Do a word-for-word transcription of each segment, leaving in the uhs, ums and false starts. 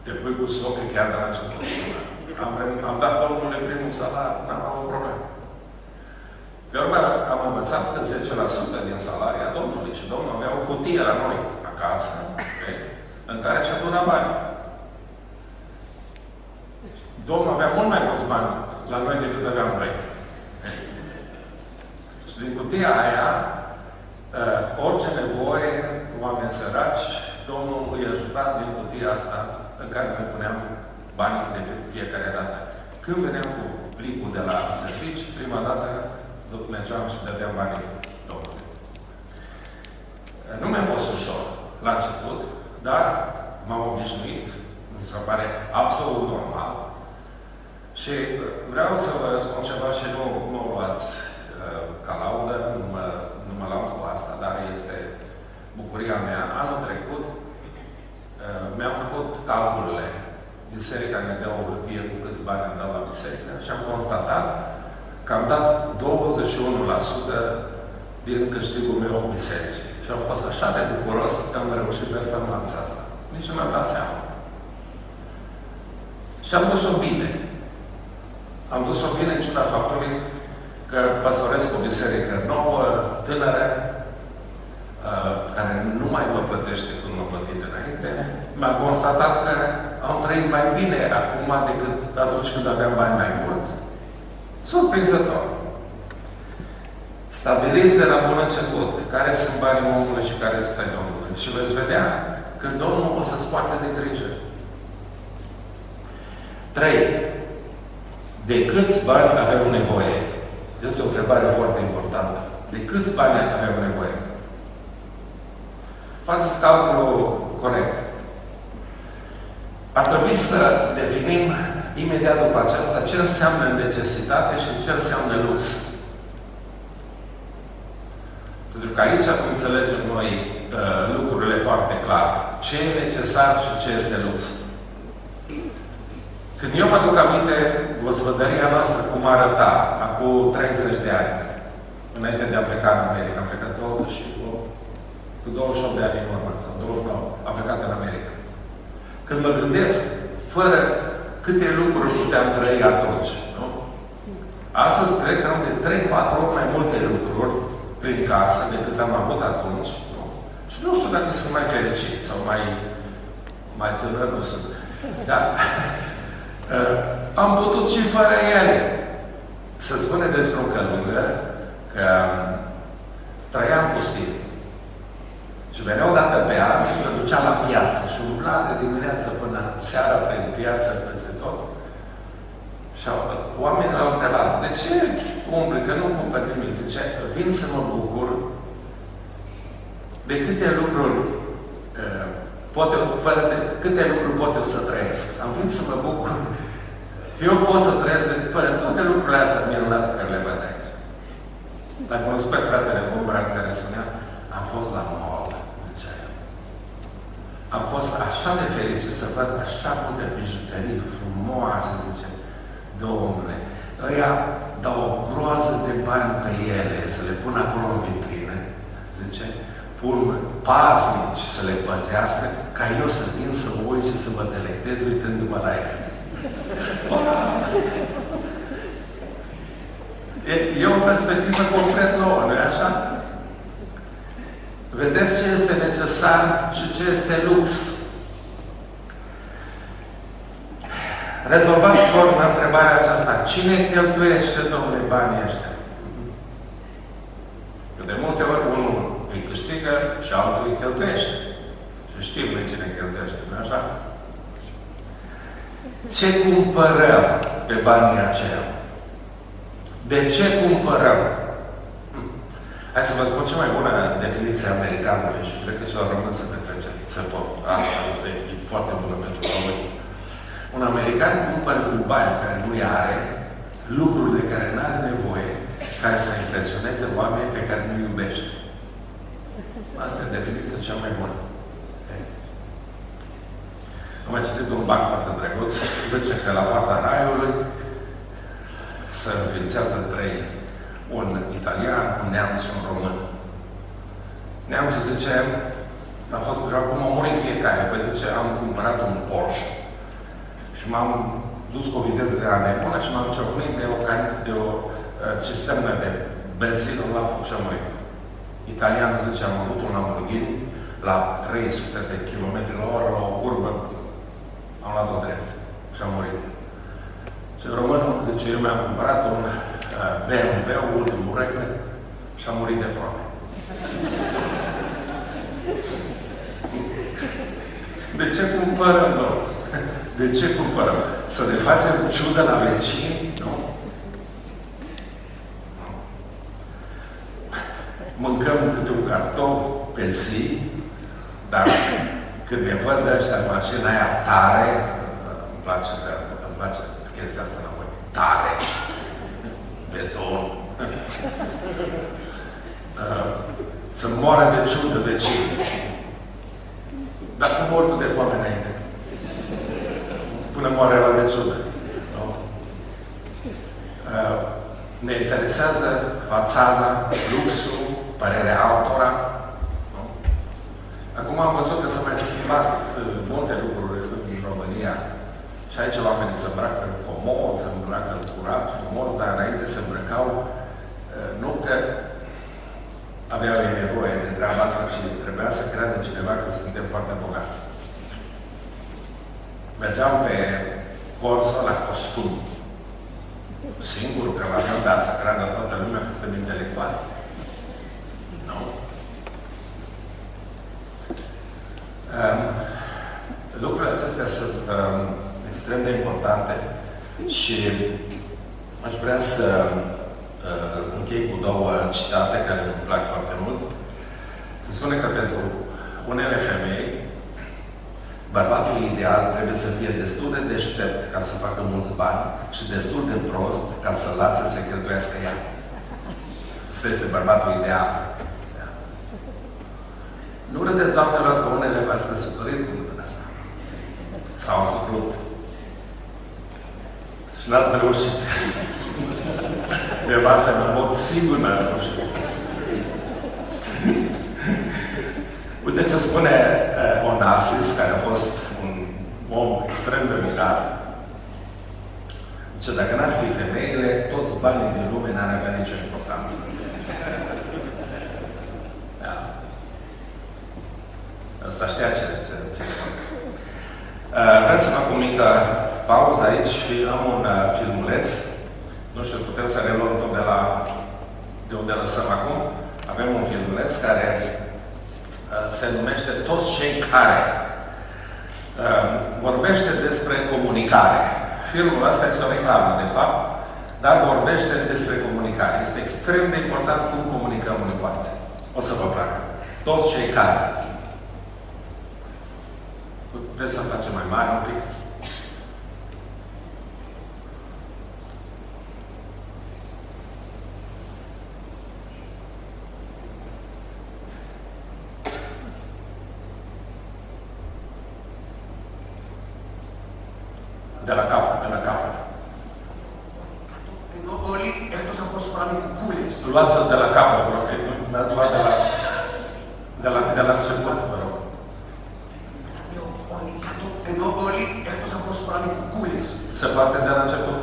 te pui cu socă chiar de la început. Am, am dat Domnului primul salariu, n-am avut probleme. Pe urmă, am învățat că zece la sută din salaria Domnului și Domnul avea o cutie la noi, acasă, în care și aduna bani. Domnul avea mult mai mulți bani la noi decât aveam noi. Și din cutia aia, orice nevoie, oameni săraci, Domnul îi ajuta din cutia asta în care ne puneam banii de fiecare dată. Când veneam cu plicul de la servici, prima dată mergeam și dădeam banii Domnului. Nu mi-a fost ușor la început, dar m-am obișnuit, mi se pare absolut normal. Și vreau să vă spun ceva și nu mă luați uh, ca laudă, nu mă, nu mă laud cu asta, dar este bucuria mea. Anul trecut uh, mi-am făcut calculele. Biserica ne dă o hârtie cu câți bani am dat la biserică și am constatat că am dat douăzeci și unu la sută din câștigul meu bisericii. Și am fost așa de bucuros că am reușit performanța asta. Nici nu mi-am dat seama. Și am dus-o bine. Am dus-o bine în ciuda faptului că păstoresc o biserică nouă, tânără, uh, care nu mai mă plătește cum m-a plătit înainte. Mi-am constatat că am trăit mai bine acum decât atunci când aveam bani mai mulți. Surprinzător. Stabiliți de la bun început care sunt banii omului și care sunt ai Domnului. Și veți vedea că Domnul o să-ți poarte de grijă. Trei. De câți bani avem nevoie? Este o întrebare foarte importantă. De câți bani avem nevoie? Faceți calculul corect. Ar trebui să definim imediat după aceasta ce înseamnă necesitate și ce înseamnă lux. Pentru că aici înțelegem noi uh, lucrurile foarte clar. Ce e necesar și ce este lux. Când eu mă aduc aminte gospodăria noastră cum arăta acum treizeci de ani, înainte de a pleca în America, am plecat douăzeci și opt, cu douăzeci și opt de ani în urmă, sau douăzeci și nouă, am plecat în America. Când mă gândesc, fără câte lucruri puteam trăi atunci, nu? Astăzi cred că am de trei patru ori mai multe lucruri prin casă decât am avut atunci, nu? Și nu știu dacă sunt mai fericit sau mai, mai tânăr, nu sunt. Dar uh, am putut și fără ele. Să spune despre un călugăr că trăia în pustie. Și venea o dată pe an și se ducea la piață și umbla de dimineață până seara prin piață, peste tot. Și oamenii l-au întrebat, de ce umbli, că nu cumpăr nimic? Zice, vin să mă bucur de câte lucruri uh, pot eu, fără de câte lucruri pot eu să trăiesc. Am venit să mă bucur. Eu pot să trăiesc de, fără toate lucrurile astea minunate care le văd aici. L-am cunoscut pe fratele Bumbran care spunea, am fost la mall, zicea el. Am fost așa de fericit să văd așa multe bijuterii frumoase, zice. Domnule, ăia dau o groază de bani pe ele, să le pun acolo în vitrine, zice, pun pasnici să le păzească, ca eu să vin să mă uit și să mă delectez uitându-mă la ele. E, e o perspectivă complet nouă, nu-i așa? Vedeți ce este necesar și ce este lux. Rezolvați forma întrebarea aceasta. Cine cheltuiește, Domnule, banii ăștia? Că de multe ori unul îi câștigă și altul îi cheltuiește. Și știm noi cine cheltuiește, nu așa? Ce cumpărăm pe banii aceia? De ce cumpărăm? Hm. Hai să vă spun cea mai bună definiție americanului și cred că și la român să petrece. Să pot. Asta e foarte bună pentru români. Un american cumpără cu bani care nu-i are, lucruri de care nu are nevoie, care să impresioneze oameni pe care nu iubește. Asta e definiția cea mai bună. Am mai citit un banc foarte drăguț, zice că la poarta raiului se înființează trei, un italian, un neamț și un român. Neamțul zice, a fost vreau cum a murit fiecare, păi zice, am cumpărat un Porsche. Și m-am dus cu o viteză de la nebună și m-am ciocnit de o, de o uh, cisternă de benzină la foc și am murit. Italianul zice, am avut un Lamborghini la trei sute de kilometri la oră, la o curbă, am luat-o drept și am murit. Și românul zice, eu mi-am cumpărat un uh, B M W, ultimul regle, și am murit de foame. De ce cumpărăm, bă? De ce cumpărăm? Să ne facem ciudă la vecini? Nu. Nu. Mâncăm câte un cartof pe zi, dar când ne văd ăștia în mașina aia tare, îmi place, îmi place chestia asta înapoi, tare, beton, să moară de ciudă vecinii. Dar cum mor tu de foame înainte? Până moare la de ciudă. Nu? Ne interesează fațada, luxul, părerea altora. Nu? Acum am văzut că s-a mai schimbat multe lucruri în România. Și aici oamenii se îmbracă comod, se îmbracă curat, frumos, dar înainte se îmbrăcau nu că aveau nevoie de treaba asta și trebuia să creadă cineva că suntem foarte bogați. Mergeam pe Corso la costum. Singurul că l-aveau, dar să creadă toată lumea că suntem intelectuali. Nu? Um, lucrurile acestea sunt um, extrem de importante și aș vrea să uh, închei cu două citate care îmi plac foarte mult. Se spune că pentru unele femei, bărbatul ideal trebuie să fie destul de deștept ca să facă mulți bani și destul de prost ca să lase să cheltuiască ea. Asta este bărbatul ideal. Da. Nu râdeți, doamnelor, că unele v-ați căsătorit cu lucrul asta. S-au suflut. Și n-ați reușit. Nevasta mea, în mod sigur n-a reușit. Uite ce spune uh, Onassis, care a fost un om extrem de bogat. Zice, dacă n-ar fi femeile, toți banii din lume n-ar avea nicio importanță. Da. Asta știa ce, ce, ce spune. Uh, vreau să fac o mică pauză aici și am un uh, filmuleț. Nu știu, putem să ne luăm tot de la de unde lăsăm acum. Avem un filmuleț care se numește Toți cei care. Vorbește despre comunicare. Filmul ăsta este o reclamă, de fapt, dar vorbește despre comunicare. Este extrem de important cum comunicăm unii cu alții. O să vă placă. Toți cei care. Puteți să facem mai mare un pic? De la capăt, de la capăt. Luați-l de la capăt, vă rog, că mi-ați luat de la, de la, de la început, vă rog. Se poate de la început?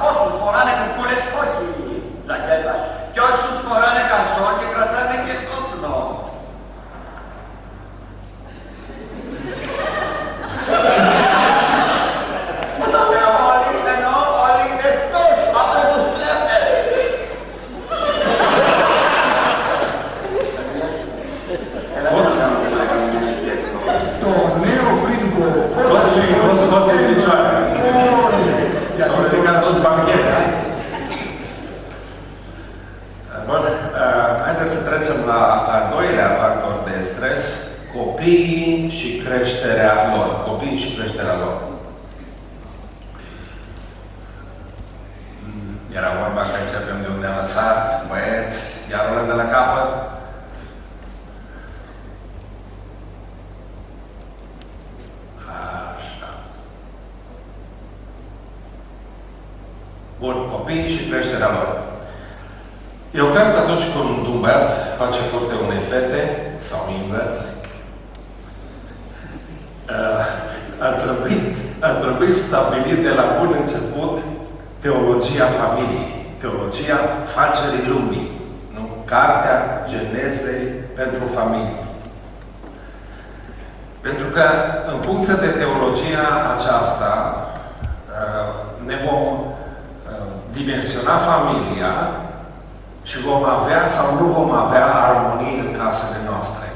Και όσους φοράνε καρσόν και κρατάνε και κόκκι. Haideți să trecem la al doilea factor de stres, copiii și creșterea lor. Copiii și creșterea lor. Era vorba că începem de unde am lăsat, băieți, iar luăm de la capăt. Așa. Bun, copiii și creșterea lor. Eu cred că atunci când un băiat face curte unei fete, sau invers, uh, ar trebui, ar trebui stabilit de la bun început teologia familiei, teologia facerii lumii, nu? Cartea Genezei pentru familie. Pentru că, în funcție de teologia aceasta, ne vom dimensiona familia și vom avea sau nu vom avea armonie în casele noastre.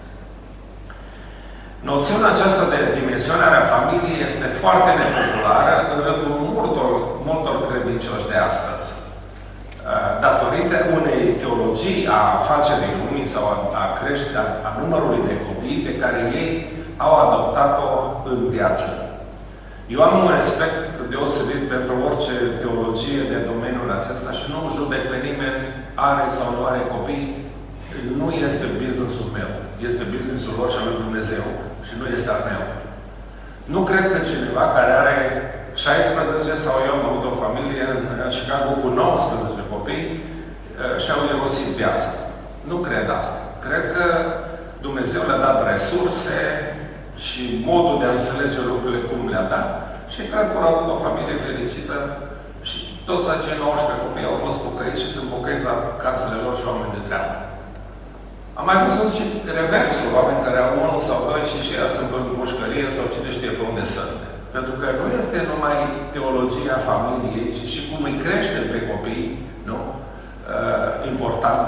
Noțiunea aceasta de dimensionare a familiei este foarte nepopulară în rândul multor, multor credincioși de astăzi. Datorită unei teologii a afacerii lumii sau a, a creșterea, a numărului de copii pe care ei au adoptat-o în viață. Eu am un respect deosebit pentru orice teologie de domeniul acesta și nu judec pe nimeni, are sau nu are copii. Nu este business-ul meu. Este business-ul lor și al lui Dumnezeu. Și nu este al meu. Nu cred că cineva care are șaisprezece sau eu am avut o familie în Chicago cu nouăsprezece copii și-au irosit viața. Nu cred asta. Cred că Dumnezeu le-a dat resurse și modul de a înțelege lucrurile cum le-a dat și cred că au avut o familie fericită și toți acei nouăsprezece copii au fost pocăiți și sunt pocăiți la casele lor și oameni de treabă. Am mai văzut și reversul, oameni care au unul sau doi și și ea sunt în pușcărie sau cine știe pe unde sunt. Pentru că nu este numai teologia familiei, ci și cum îi crește pe copii, nu? Uh, important.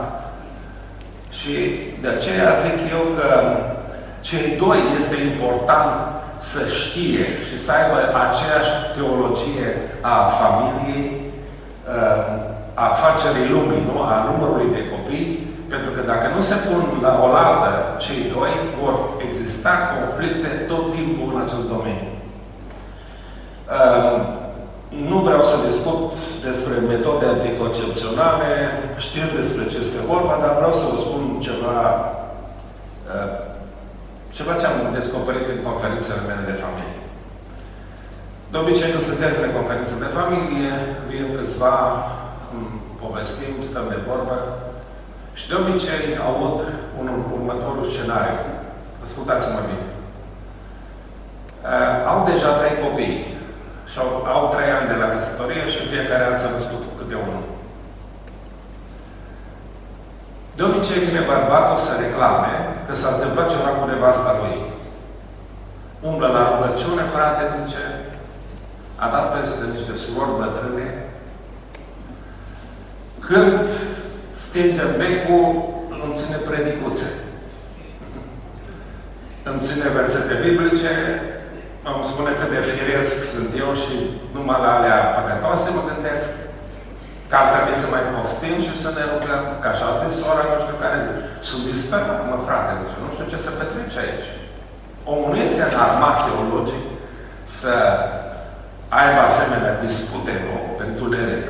Și de aceea zic eu că cei doi este important să știe și să aibă aceeași teologie a familiei, uh, a afacerii lumii, nu? A numărului de copii. Pentru că dacă nu se pun la oaltă cei doi, vor exista conflicte tot timpul în acest domeniu. Uh, nu vreau să discut despre metode anticoncepționale, știți despre ce este vorba, dar vreau să vă spun ceva, uh, ceva ce am descoperit în conferințele mele de familie. De obicei, când se termină conferința de familie, vin câțiva, povestim, stăm de vorbă, și de obicei aud un următorul scenariu. Ascultați-mă bine. Uh, au deja trei copii și au, au trei ani de la căsătorie și în fiecare an s-a născut câte unul. De obicei vine bărbatul să reclame că s-a întâmplat ceva cu nevasta lui. Umblă la rugăciune, frate, zice, a dat peste niște surori bătrâne. Când stingem becul, îmi ține predicuțe. Îmi ține versete biblice, îmi spune cât de firesc sunt eu și numai la alea păcătoase mă gândesc, că ar trebui să mai postim și să ne rugăm, că așa a zis sora, nu știu care, sunt disperat, mă frate, zice, nu știu ce se petrece aici. Omul nu este înarmat teologic să aibă asemenea dispute, nu, pentru lerec.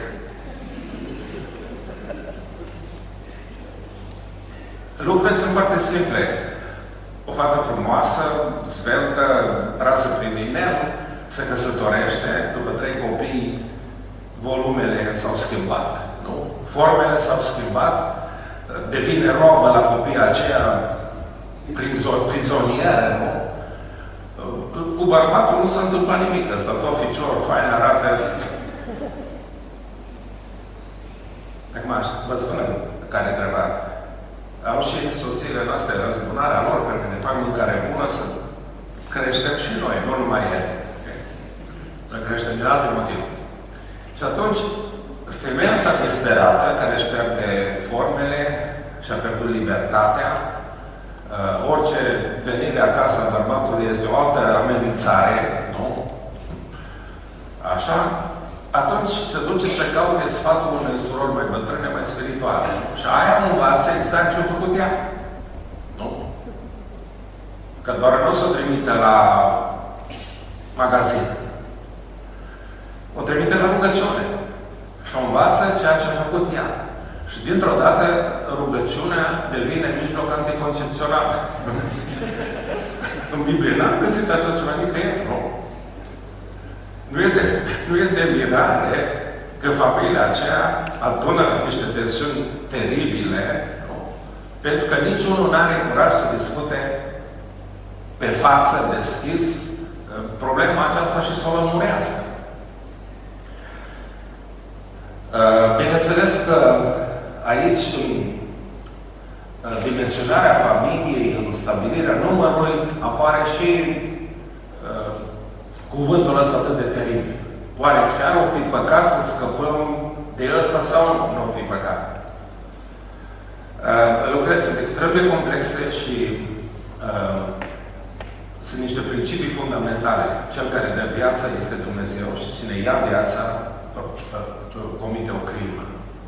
Lucrurile sunt foarte simple. O fată frumoasă, sveltă, trasă prin inel, se căsătorește, după trei copii, volumele s-au schimbat, nu? Formele s-au schimbat, devine robă la copiii aceea prizoniere, nu? Cu bărbatul nu s-a întâmplat nimic, ăsta tot ficior, fain, arată. Acum, vă spunem care trebuie. Au și soțiile noastre răzbunarea lor, pentru că ne fac mâncare bună, să creștem și noi, nu numai ele. Noi creștem din alte motive. Și atunci, femeia asta disperată, care își pierde formele și-a pierdut libertatea, uh, orice venire acasă a bărbatului este o altă amenințare, nu? Așa? atunci se duce să caute sfatul unei surori mai bătrâne, mai spirituale. Și aia învață exact ce a făcut ea. Nu? Că doar nu o să o trimite la magazin. O trimite la rugăciune. Și o învață ceea ce a făcut ea. Și dintr-o dată rugăciunea devine mijloc anticoncepțional. În Biblie n-am găsit așa ceva nicăieri. Nu. Nu e, de, nu e de mirare că familia aceea adună niște tensiuni teribile, nu? Pentru că niciunul nu are curaj să discute pe față, deschis, problema aceasta și să o lămurească. Bineînțeles că aici, în dimensionarea familiei, în stabilirea numărului, apare și uh, cuvântul ăsta atât de teribil. Oare chiar o fi păcat să scăpăm de ăsta sau nu o fi păcat? Uh, lucrurile sunt extrem de complexe și uh, sunt niște principii fundamentale. Cel care dă viața este Dumnezeu și cine ia viața comite o crimă.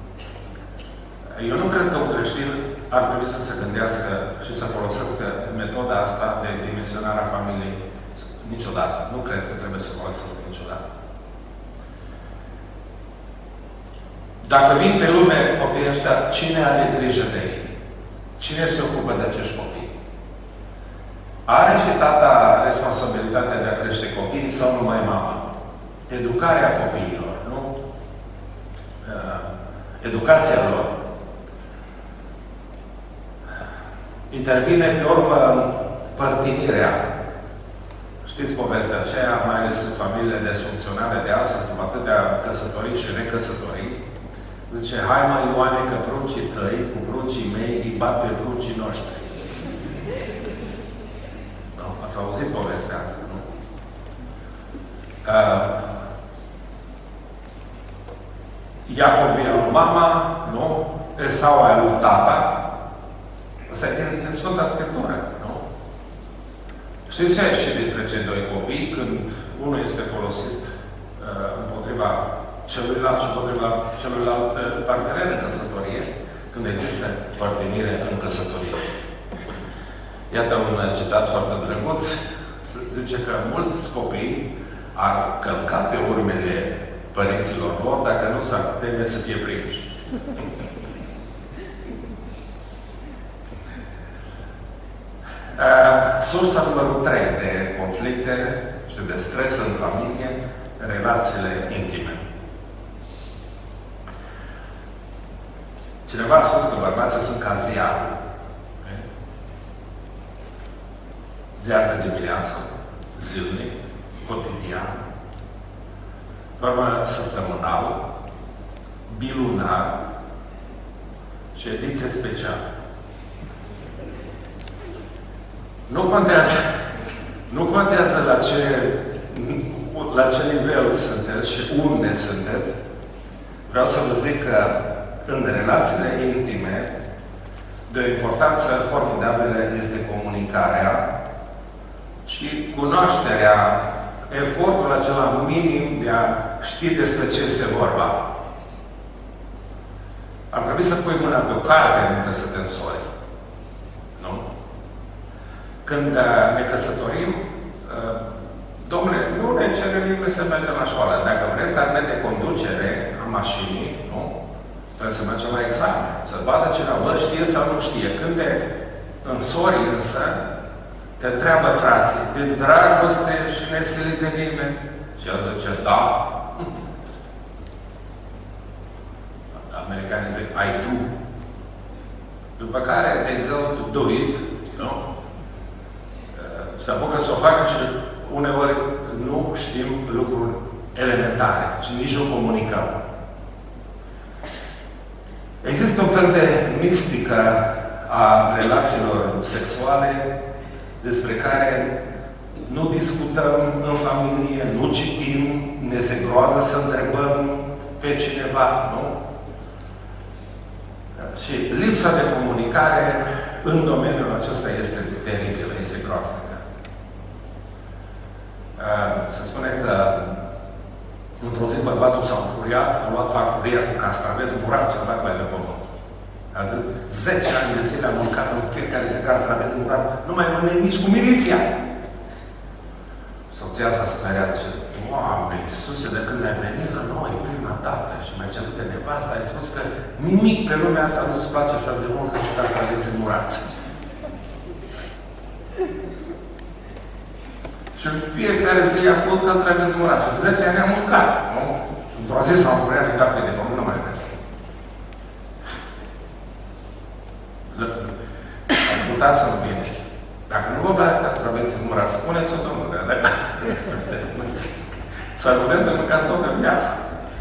Eu nu cred că un creștin ar trebui să se gândească și să folosească metoda asta de dimensionare a familiei niciodată. Nu cred că trebuie să folosească niciodată. Dacă vin pe lume copiii ăștia, cine are grijă de ei? Cine se ocupă de acești copii? Are și tata responsabilitatea de a crește copiii sau numai mama? Educarea copiilor, nu? Uh, educația lor. Intervine pe urmă părtinirea. Știți povestea aceea, mai ales în familiile disfuncționale de azi, după atâtea căsătorii și recăsătorii. Zice, hai mai Ioane, că pruncii tăi, cu pruncii mei, îi bat pe pruncii noștri. No, ați auzit povestea asta, nu? Uh, Iacob e al lui mama, nu? Esau e al lui tata. Asta e din, din Sfânta Scriptură, nu? Știți ce și dintre cei doi copii, când unul este folosit uh, împotriva celuilalt și împotriva celuilalt partener în căsătorie, când există părtinire în căsătorie. Iată un citat foarte drăguț. Zice că mulți copii ar călca pe urmele părinților lor dacă nu s-ar teme să fie prinși. Uh, sursa numărul trei de conflicte și de stres în familie, relațiile intime. Cineva a spus că bărbații sunt ca ziarul. Ziar de dimineață, zilnic, cotidian, urmă săptămânal, bilunar și ediție specială. Nu contează, nu contează la ce, la ce nivel sunteți și unde sunteți. Vreau să vă zic că în relațiile intime, de o importanță formidabilă este comunicarea și cunoașterea, efortul acela minim de a ști despre ce este vorba. Ar trebui să pui mâna pe o carte înainte să te însori. Nu? Când ne căsătorim, domnule, nu ne cerem nimeni să mergem la școală. Dacă vrem carnet de conducere a mașinii, nu? Trebuie să mergem la examen. Să vadă cineva, știe sau nu știe. Când te însori însă, te întreabă frații, din dragoste și nesilit de nimeni. Și el zice, da. Americanii zic, I do. După care they go to do it, nu? Se apucă să o facă și uneori nu știm lucruri elementare și nici nu comunicăm. Există un fel de mistică a relațiilor sexuale despre care nu discutăm în familie, nu citim, ne se groază să întrebăm pe cineva, nu? Și lipsa de comunicare în domeniul acesta este teribilă, este groaznică. Se spune că Într-o zi, bărbatul s-a înfuriat, a luat farfuria cu castraveți murați și a dat mai de pământ. A zis, zece ani de zile am mâncat în fiecare zi castraveți murați, nu mai mănânc nici cu miliția. Soția s-a speriat și Doamne, Iisuse, de când ai venit la noi prima dată și mi-ai cerut de nevastă, ai spus că nimic pe lumea asta nu-ți place așa de mult ca și castraveți murați. Și în fiecare zi a pus castraveți murați. Și zece ani am mâncat. Nu? Și într-o zi s-a înfuriat și dat pe de pământ, nu mai vezi. Ascultați-mă bine. Dacă nu vă place castraveți murați, spuneți-o, domnule. Să puteți să mâncați o de viață.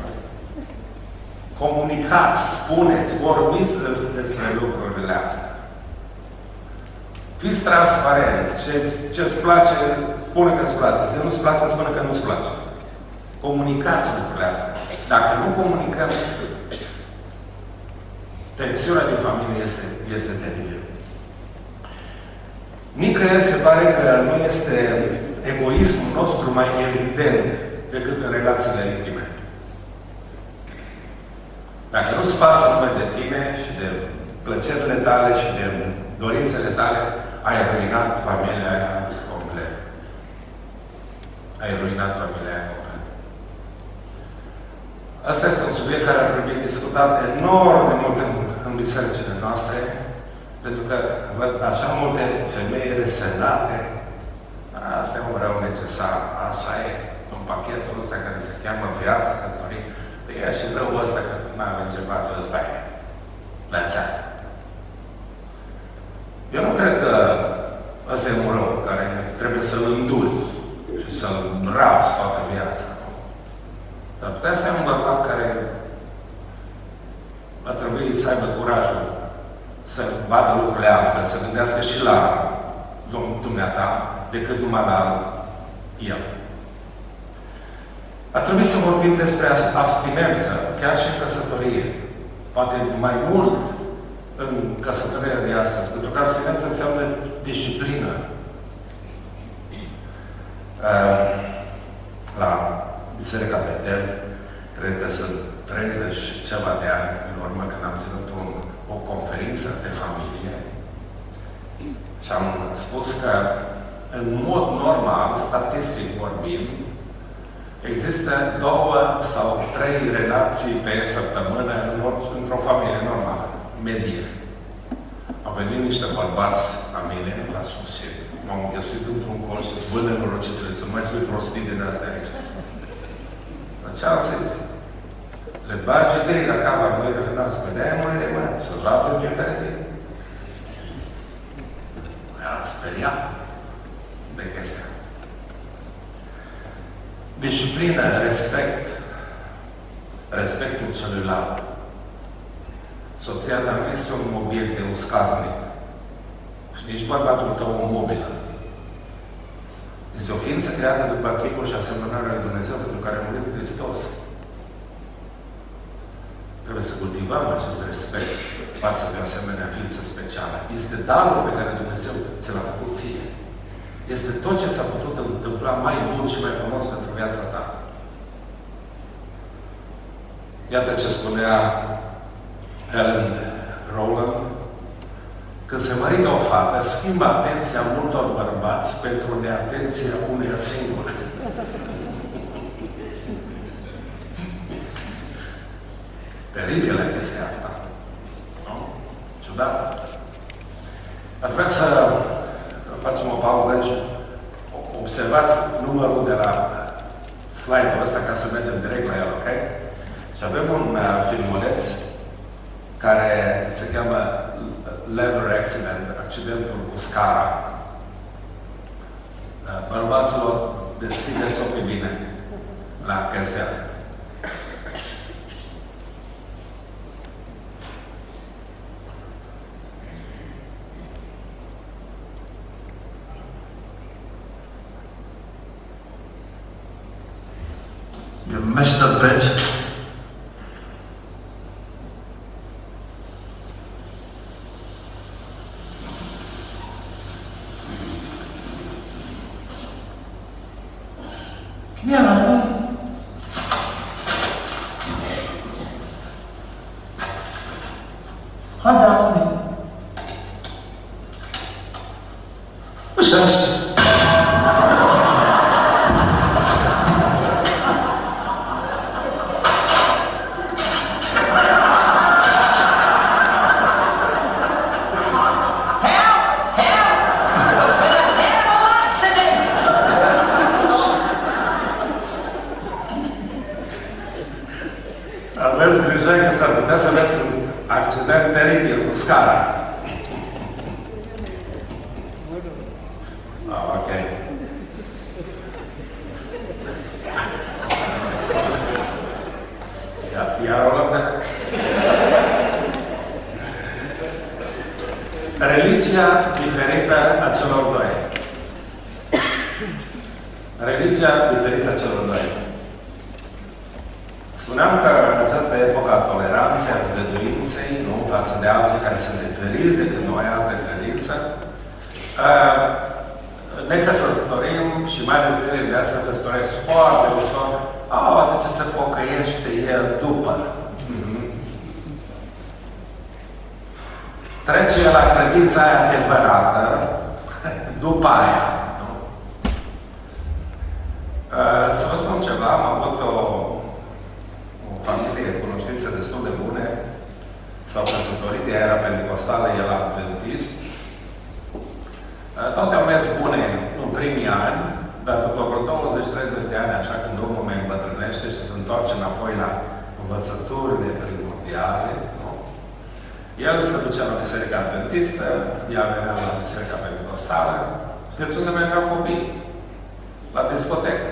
Comunicați, spuneți, vorbiți despre lucrurile astea. Fiți transparenți. Ce-ți place, spune că îți place. Ce nu-ți place, spune că nu-ți place. Comunicați lucrurile astea. Dacă nu comunicăm, tensiunea din familie este, este teribilă. Nicăieri se pare că nu este egoismul nostru mai evident decât în relațiile intime. Dacă nu-ți pasă numai de tine și de plăcerile tale și de dorințele tale, ai ruinat familia aia complet. Ai ruinat familia aia complet. Asta este un subiect care ar trebui discutat enorm de mult în, în bisericile noastre, pentru că văd așa multe femei resenate. Asta e un rău necesar. Așa e. În pachetul ăsta care se cheamă viață, căsătorie, de ea și răul ăsta că nu avem ce face, ăsta e. Viața. Eu nu cred că ăsta e un rău care trebuie să-l înduri și să-l rapsi toată viața. Dar putea să ai un bărbat care va trebui să aibă curajul să vadă lucrurile altfel, să gândească și la dumneata, decât numai la el. Ar trebui să vorbim despre abstinență, chiar și în căsătorie. Poate mai mult în căsătoria de astăzi, pentru că abstinență înseamnă disciplină. La Biserica Betel, cred că sunt treizeci ceva de ani în urmă când am ținut un, o conferință de familie și am spus că în mod normal, statistic vorbind, există două sau trei relații pe săptămână într-o familie normală, medie. Au venit niște bărbați la mine la sfârșit. M-au înghesuit într-un col și văd nenorocitele, să nu mai spui prostii din astea aici. Dar ce am zis? Le bagi idei la cap la mâinile noastre, de-aia mâinile mă, să-l lapte în fiecare zi. Era speriat de chestia asta. Disciplină, respect, respectul celuilalt. Soția ta nu este un obiect de uscaznic. Și nici bărbatul tău o mobilă. Este o ființă creată după chipul și asemănarea lui Dumnezeu, pentru care a murit Hristos. Trebuie să cultivăm acest respect față de o asemenea ființă specială. Este darul pe care Dumnezeu ți l-a făcut ție. Este tot ce s-a putut întâmpla mai bun și mai frumos pentru viața ta. Iată ce spunea Helen Rowland. Când se mărită o fată, schimbă atenția multor bărbați pentru neatenția uneia singure. Teribilă chestia asta. Nu? Ciudat. Ar vrea să facem o pauză aici. Observați numărul de la slide-ul ăsta ca să mergem direct la el, ok? Și avem un uh, filmuleț care se cheamă Lever Accident, accidentul cu scara. Uh, bărbaților, deschideți ochii bine la chestia asta. You missed a bit. Can you hear me? Success! Aveți grijă că s-ar putea să aveți un accident teribil cu scara. Ah, ok. Ia, ia rolăm de... Religia diferită a celor doi. Religia diferită a celor doi. Spuneam că în această epocă a toleranței, a îngăduinței, nu, față de alții care sunt diferiți decât noi, altă credință, ne căsătorim și mai ales zilele de astea căsătoresc foarte ușor. A, zice, se pocăiește el după. Mm-hmm. Trece la credința aia adevărată după aia. Nu? Să vă spun ceva, am avut o familie, cunoștințe destul de bune, s-au căsătorit, ea era pentecostală, el adventist. Toate au mers bune în primii ani, dar după vreo douăzeci treizeci de ani, așa când omul mai îmbătrânește și se întoarce înapoi la învățăturile primordiale, nu? El se ducea la biserica adventistă, ea venea la biserica pentecostală, știți unde mergeau copii? La discotecă.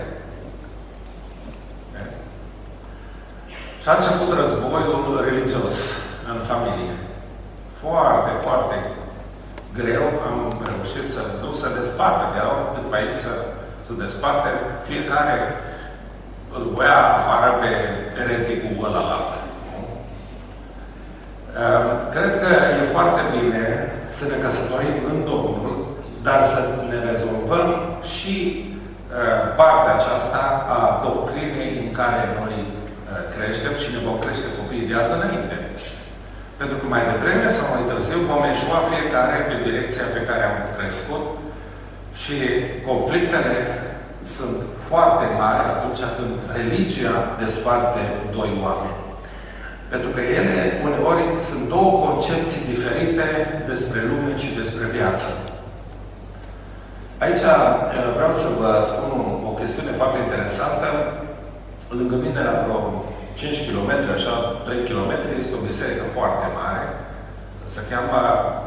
Și a început războiul religios în familie. Foarte, foarte greu am reușit să nu se desparte, că erau pe aici să se desparte. Fiecare îl voia afară pe ereticul ălălalt. Cred că e foarte bine să ne căsătorim în Domnul, dar să ne rezolvăm și partea aceasta a doctrinei în care noi creștem și ne vom crește copiii de azi înainte. Pentru că mai devreme sau mai târziu vom eșua fiecare pe direcția pe care am crescut și conflictele sunt foarte mari atunci când religia desparte doi oameni. Pentru că ele, uneori, sunt două concepții diferite despre lume și despre viață. Aici vreau să vă spun o chestiune foarte interesantă. Lângă mine, la vreo cinci kilometri, așa, trei kilometri, este o biserică foarte mare. Se cheamă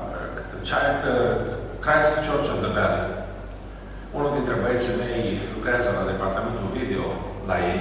Christ Church of the Valley. Unul dintre băieții mei lucrează la departamentul video la ei.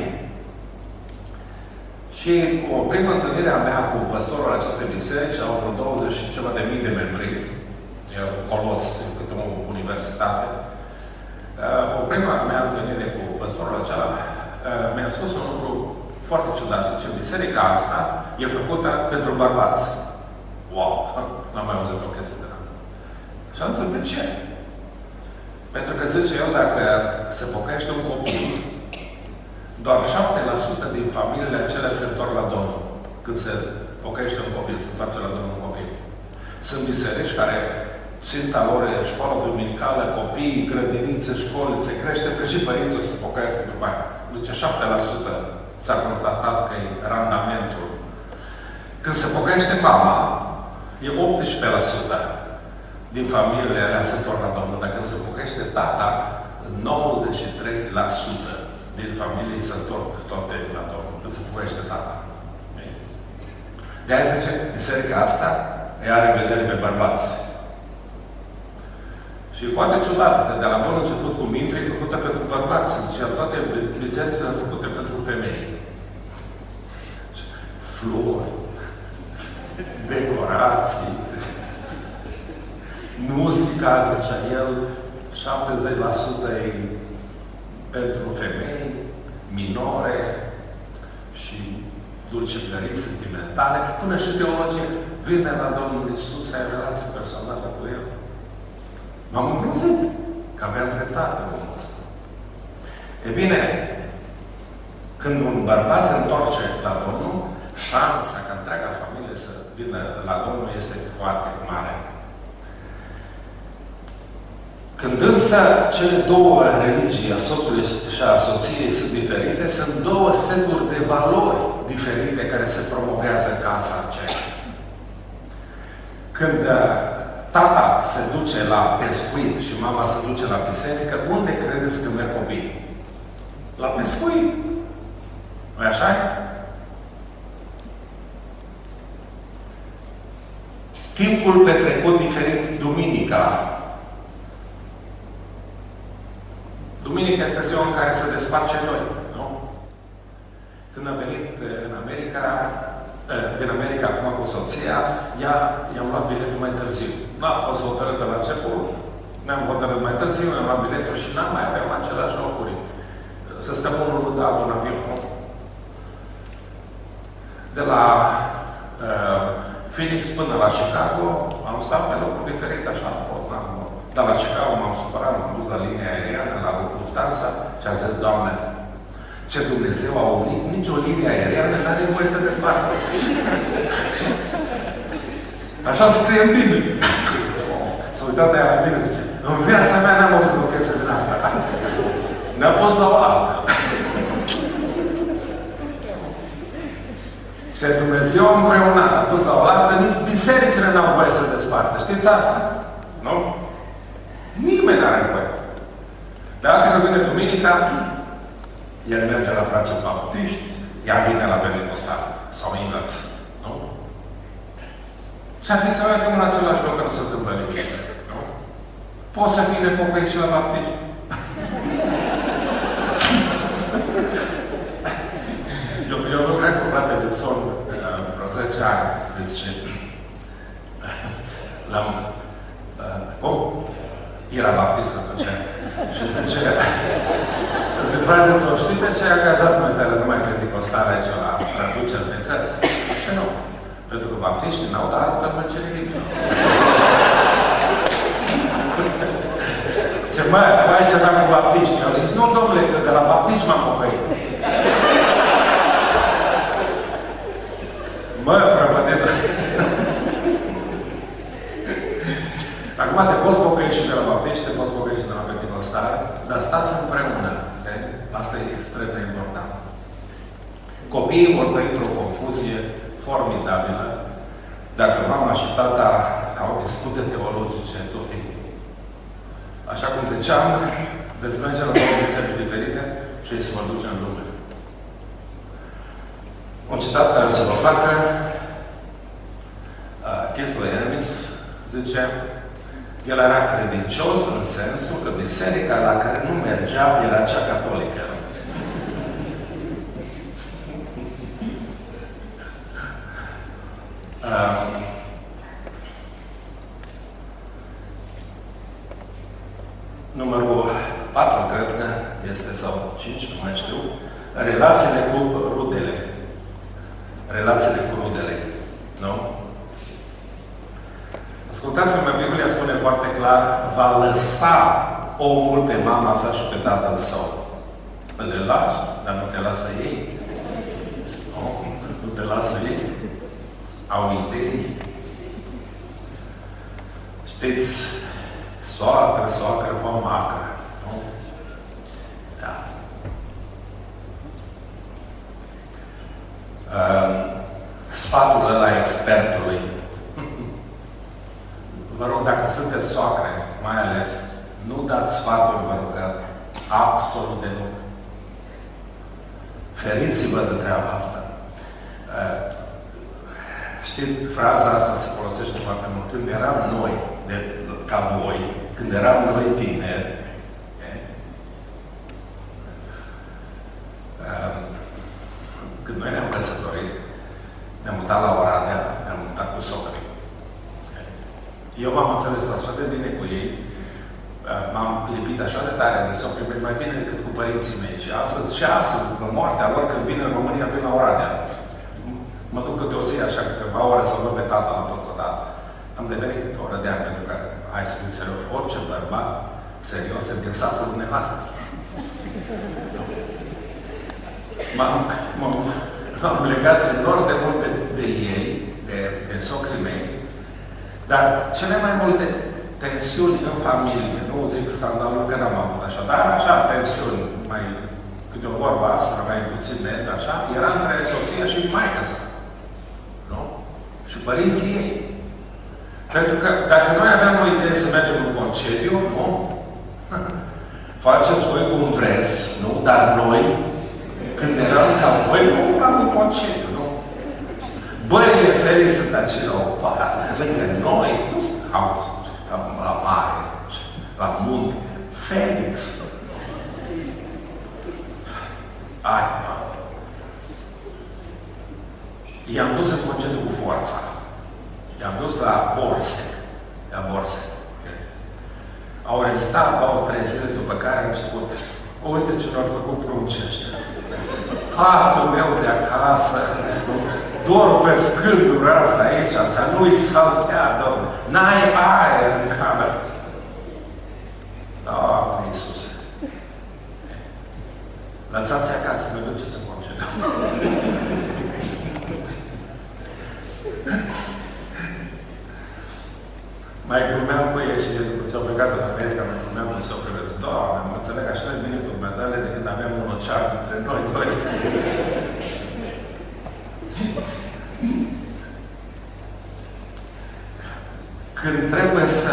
Și o primă întâlnire a mea cu păstorul acestei biserici, au vreo douăzeci și ceva de mii de membri, e un colos, cât o universitate. O prima mea întâlnire cu păstorul acela mi-a spus un lucru foarte ciudat. Zice, biserica asta e făcută pentru bărbați. Wow! N-am mai auzit o chestie de asta. Și am întrebat, de ce? Pentru că, zice el, dacă se pocăiește un copil, doar șapte la sută din familiile acelea se întorc la Domnul. Când se pocăiește un copil, se întoarce la Domnul un copil. Sunt biserici care ținta lor e școală duminicală, copiii, grădinițe, școli, se crește, că și părinții o să se pocăiască după aia. Zice, șapte la sută s-a constatat că e randamentul. Când se pocăiește mama, e optsprezece la sută din familiile alea se întorc la Domnul. Dar când se pocăiește tata, nouăzeci și trei la sută din familie se întorc toate la Domnul. Când se pocăiește tata. De-aia zice, biserica asta îi are vedere pe bărbați. Și e foarte ciudat, că de la bun început cu mintre e făcută pentru bărbați. Zicea, toate bisericile sunt făcute pentru femei. Flori, decorații, muzica, zicea el, șaptezeci la sută e pentru femei, minore și dulceperii sentimentale, până și teologie. Vine la Domnul Iisus, ai relație personală cu El. M-am îngrozit că aveam dreptate omul ăsta. E bine, când un bărbat se întoarce la Domnul, șansa ca întreaga familie să vină la Domnul este foarte mare. Când însă cele două religii, a soțului și a soției, sunt diferite, sunt două seturi de valori diferite care se promovează în casa aceea. Când tata se duce la pescuit și mama se duce la biserică, unde credeți că merg copiii? La pescuit. Nu-i așa? Timpul petrecut diferit duminica. Duminica este ziua în care se desparce noi, nu? Când a venit în America, din America acum cu soția, ea i-am luat biletul mai târziu. N-a fost hotărâtă la început, ne-am hotărât mai târziu, ne-am luat biletul și n-am mai aveam aceleași locuri. Să stăm unul de altul în avion, nu? De la uh, Phoenix până la Chicago, am stat pe locuri diferite, așa a fost. N-am, dar la Chicago m-am supărat, m-am dus la linia aeriană, la Lufthansa și am zis, Doamne, ce Dumnezeu a unit, nici o linie aeriană n-are nevoie să despartă. Așa scrie în Biblie. S-a uitat aia la mine, zice, în viața mea n-am auzit o chestie din asta. Ne-a pus la o altă. Și Dumnezeu împreună a pus la o altă, nici bisericile n-au voie să despartă. Știți asta? Nu? Nimeni n-are voie. Dar atât că vine duminica, el merge la frații baptiști, ea vine la Pentecostal. Sau invers. Nu? Și ar fi să mergem în același loc, că nu se întâmplă nimic. Nu? Poți să fii nepocăit și la baptiști? eu, eu lucrez cu fratele de son vreo zece ani. Deci, l-am... Uh, cum? Era baptist atunci. Și zice, zice, frate, ți-o știi de ce ai angajat mentele numai pentecostale aici la traduceri de cărți? Ce nu? Pentru că baptiștii n-au dat că mă cere Biblia. Ce mă, tu ai ceva cu baptiștii? Eu zic, nu, domnule, că de la baptiști m-am pocăit. Mă, prăpădit. Acum te poți pocăi și de la baptiști, te poți pocăi și de la pentecostale, dar stați împreună. Okay? Asta e extrem de important. Copiii vor trăi într-o confuzie formidabilă dacă mama și tata au dispute teologice tot timpul. Așa cum ziceam, veți merge la două biserici diferite și ei se vor duce în lume. Un citat care se vă facă, uh, Kingsley Amis zice, el era credincios în sensul că biserica la care nu mergea era cea catolică. Uh, numărul patru, cred că este, sau cinci, nu mai știu, relațiile cu rudele. Relațiile cu rudele. Nu? Ascultați-mă, Biblia spune foarte clar, va lăsa omul pe mama sa și pe tatăl său. Le lași, dar nu te lasă ei. Nu, nu te lasă ei. Au idei. Știți, soacră, soacră, pomacră. Nu? Da. Uh, sfatul ăla expertului. Vă rog, dacă sunteți soacre, mai ales, nu dați sfaturi, vă rugăm, absolut deloc. Feriți-vă de treaba asta. Uh, știți, fraza asta se folosește foarte mult. Când eram noi, de, ca voi, când eram noi tineri, eh, uh, când noi ne-am căsătorit, ne-am mutat la Oradea, ne-am mutat cu socrii. Eu m-am înțeles așa de bine cu ei, m-am lipit așa de tare de socrii, mai bine decât cu părinții mei. Și astăzi, și astăzi, după moartea lor, când vin în România, vin la Oradea. Mă duc câte o zi, așa, câteva ore, să văd pe tata la tot odată. Am devenit câte o oră de ani, pentru că, hai să fiu serios, orice bărbat serios e din satul nevastă. M-am legat enorm de multe de ei, de, de socrii mei, dar cele mai multe tensiuni în familie. Nu zic scandalul că n-am avut așa, dar așa tensiuni, mai câte o vorba asta, mai puțin net, așa, era între soția și maică sa. Nu? Și părinții ei. Pentru că dacă noi aveam o idee să mergem în concediu, nu? Faceți voi cum vreți, nu? Dar noi, când eram ca voi, nu am în concediu, nu? Băile Felix sunt acele o parte, lângă noi, cum stau la mare, la munte? Felix. Ai, mă. I-am dus în concediu cu forța. I-am dus la Borse. La Borse. Okay. Au rezistat două, trei zile, după care a început. Uite ce l-au făcut pruncii ăștia. Patul meu de acasă, dorul pe scândura asta aici, asta nu-i saltea, domnule. N-ai aer în cameră. Doamne Iisuse. Lăsați acasă, mă duceți în concediu. Mai glumeam cu ei și după ce au plecat în America, mai glumeam cu socrele. Doamne, mă înțeleg așa de bine cu medale de când aveam un ocean între noi doi. Când trebuie să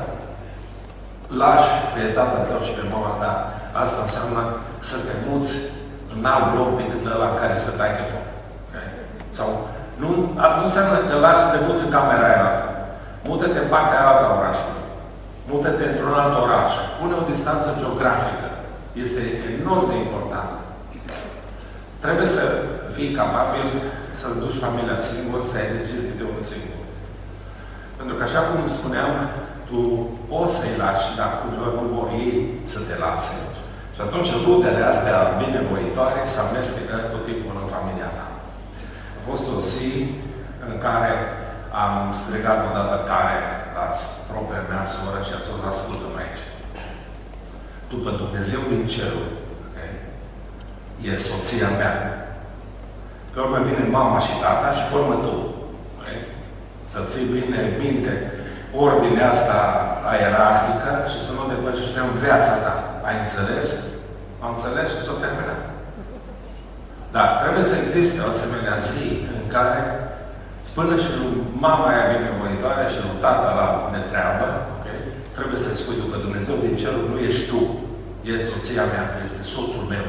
lași pe tatăl tău și pe mama ta, asta înseamnă să te muți în alt loc decât ăla în care să tai că tu. Okay? Sau nu, nu înseamnă că lași să te muți în camera aia altă. Mută-te în partea aia altă a orașului. Mută-te într-un alt oraș. Pune o distanță geografică. Este enorm de important. Trebuie să fii capabil să-ți duci familia singur, să ai decizii de unul singur. Pentru că, așa cum spuneam, tu poți să-i lași, dar uneori nu vor ei să te lase. Și atunci rudele astea binevoitoare se amestecă tot timpul în familia ta. A fost o zi în care am strigat odată tare la propria mea soră și a spus, ascultă-mă aici. După Dumnezeu din cerul, okay, e soția mea. Pe urmă vine mama și tata și pe urmă tu. Okay? Să ții bine minte ordinea asta ierarhică și să nu depășești în viața ta. Ai înțeles? Am înțeles și s-o terminat. Dar trebuie să existe o asemenea zi în care până și lui mama aia binevoitoare și lui tata la netreabă, okay, trebuie să-i spui după Dumnezeu din cerul, nu ești tu, e soția mea, este soțul meu.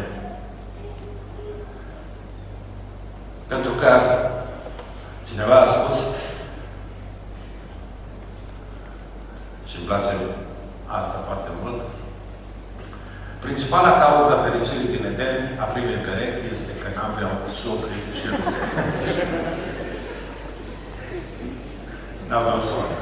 Pentru că cineva a spus și îmi place asta foarte mult, principala cauză a fericirii din Edeni, a primei perechi, este că n-aveau socri și rude. N-aveau socri.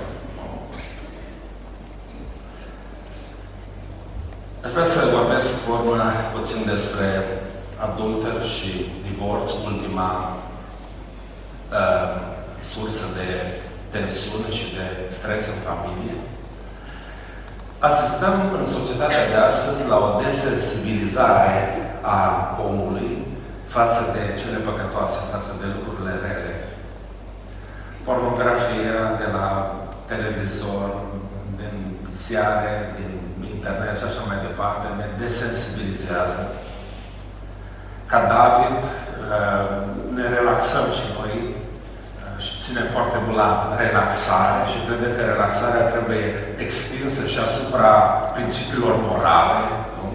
Aș vrea să vorbesc vorba puțin despre adulter și divorț, ultima uh, sursă de tensiune și de stres în familie. Asistăm în societatea de astăzi la o desensibilizare a omului față de cele păcătoase, față de lucrurile rele. Pornografia de la televizor, din ziare, din internet și așa mai departe, ne desensibilizează. Ca David, ne relaxăm și noi și ținem foarte mult la relaxare și credem că relaxarea trebuie extinsă și asupra principiilor morale. Nu?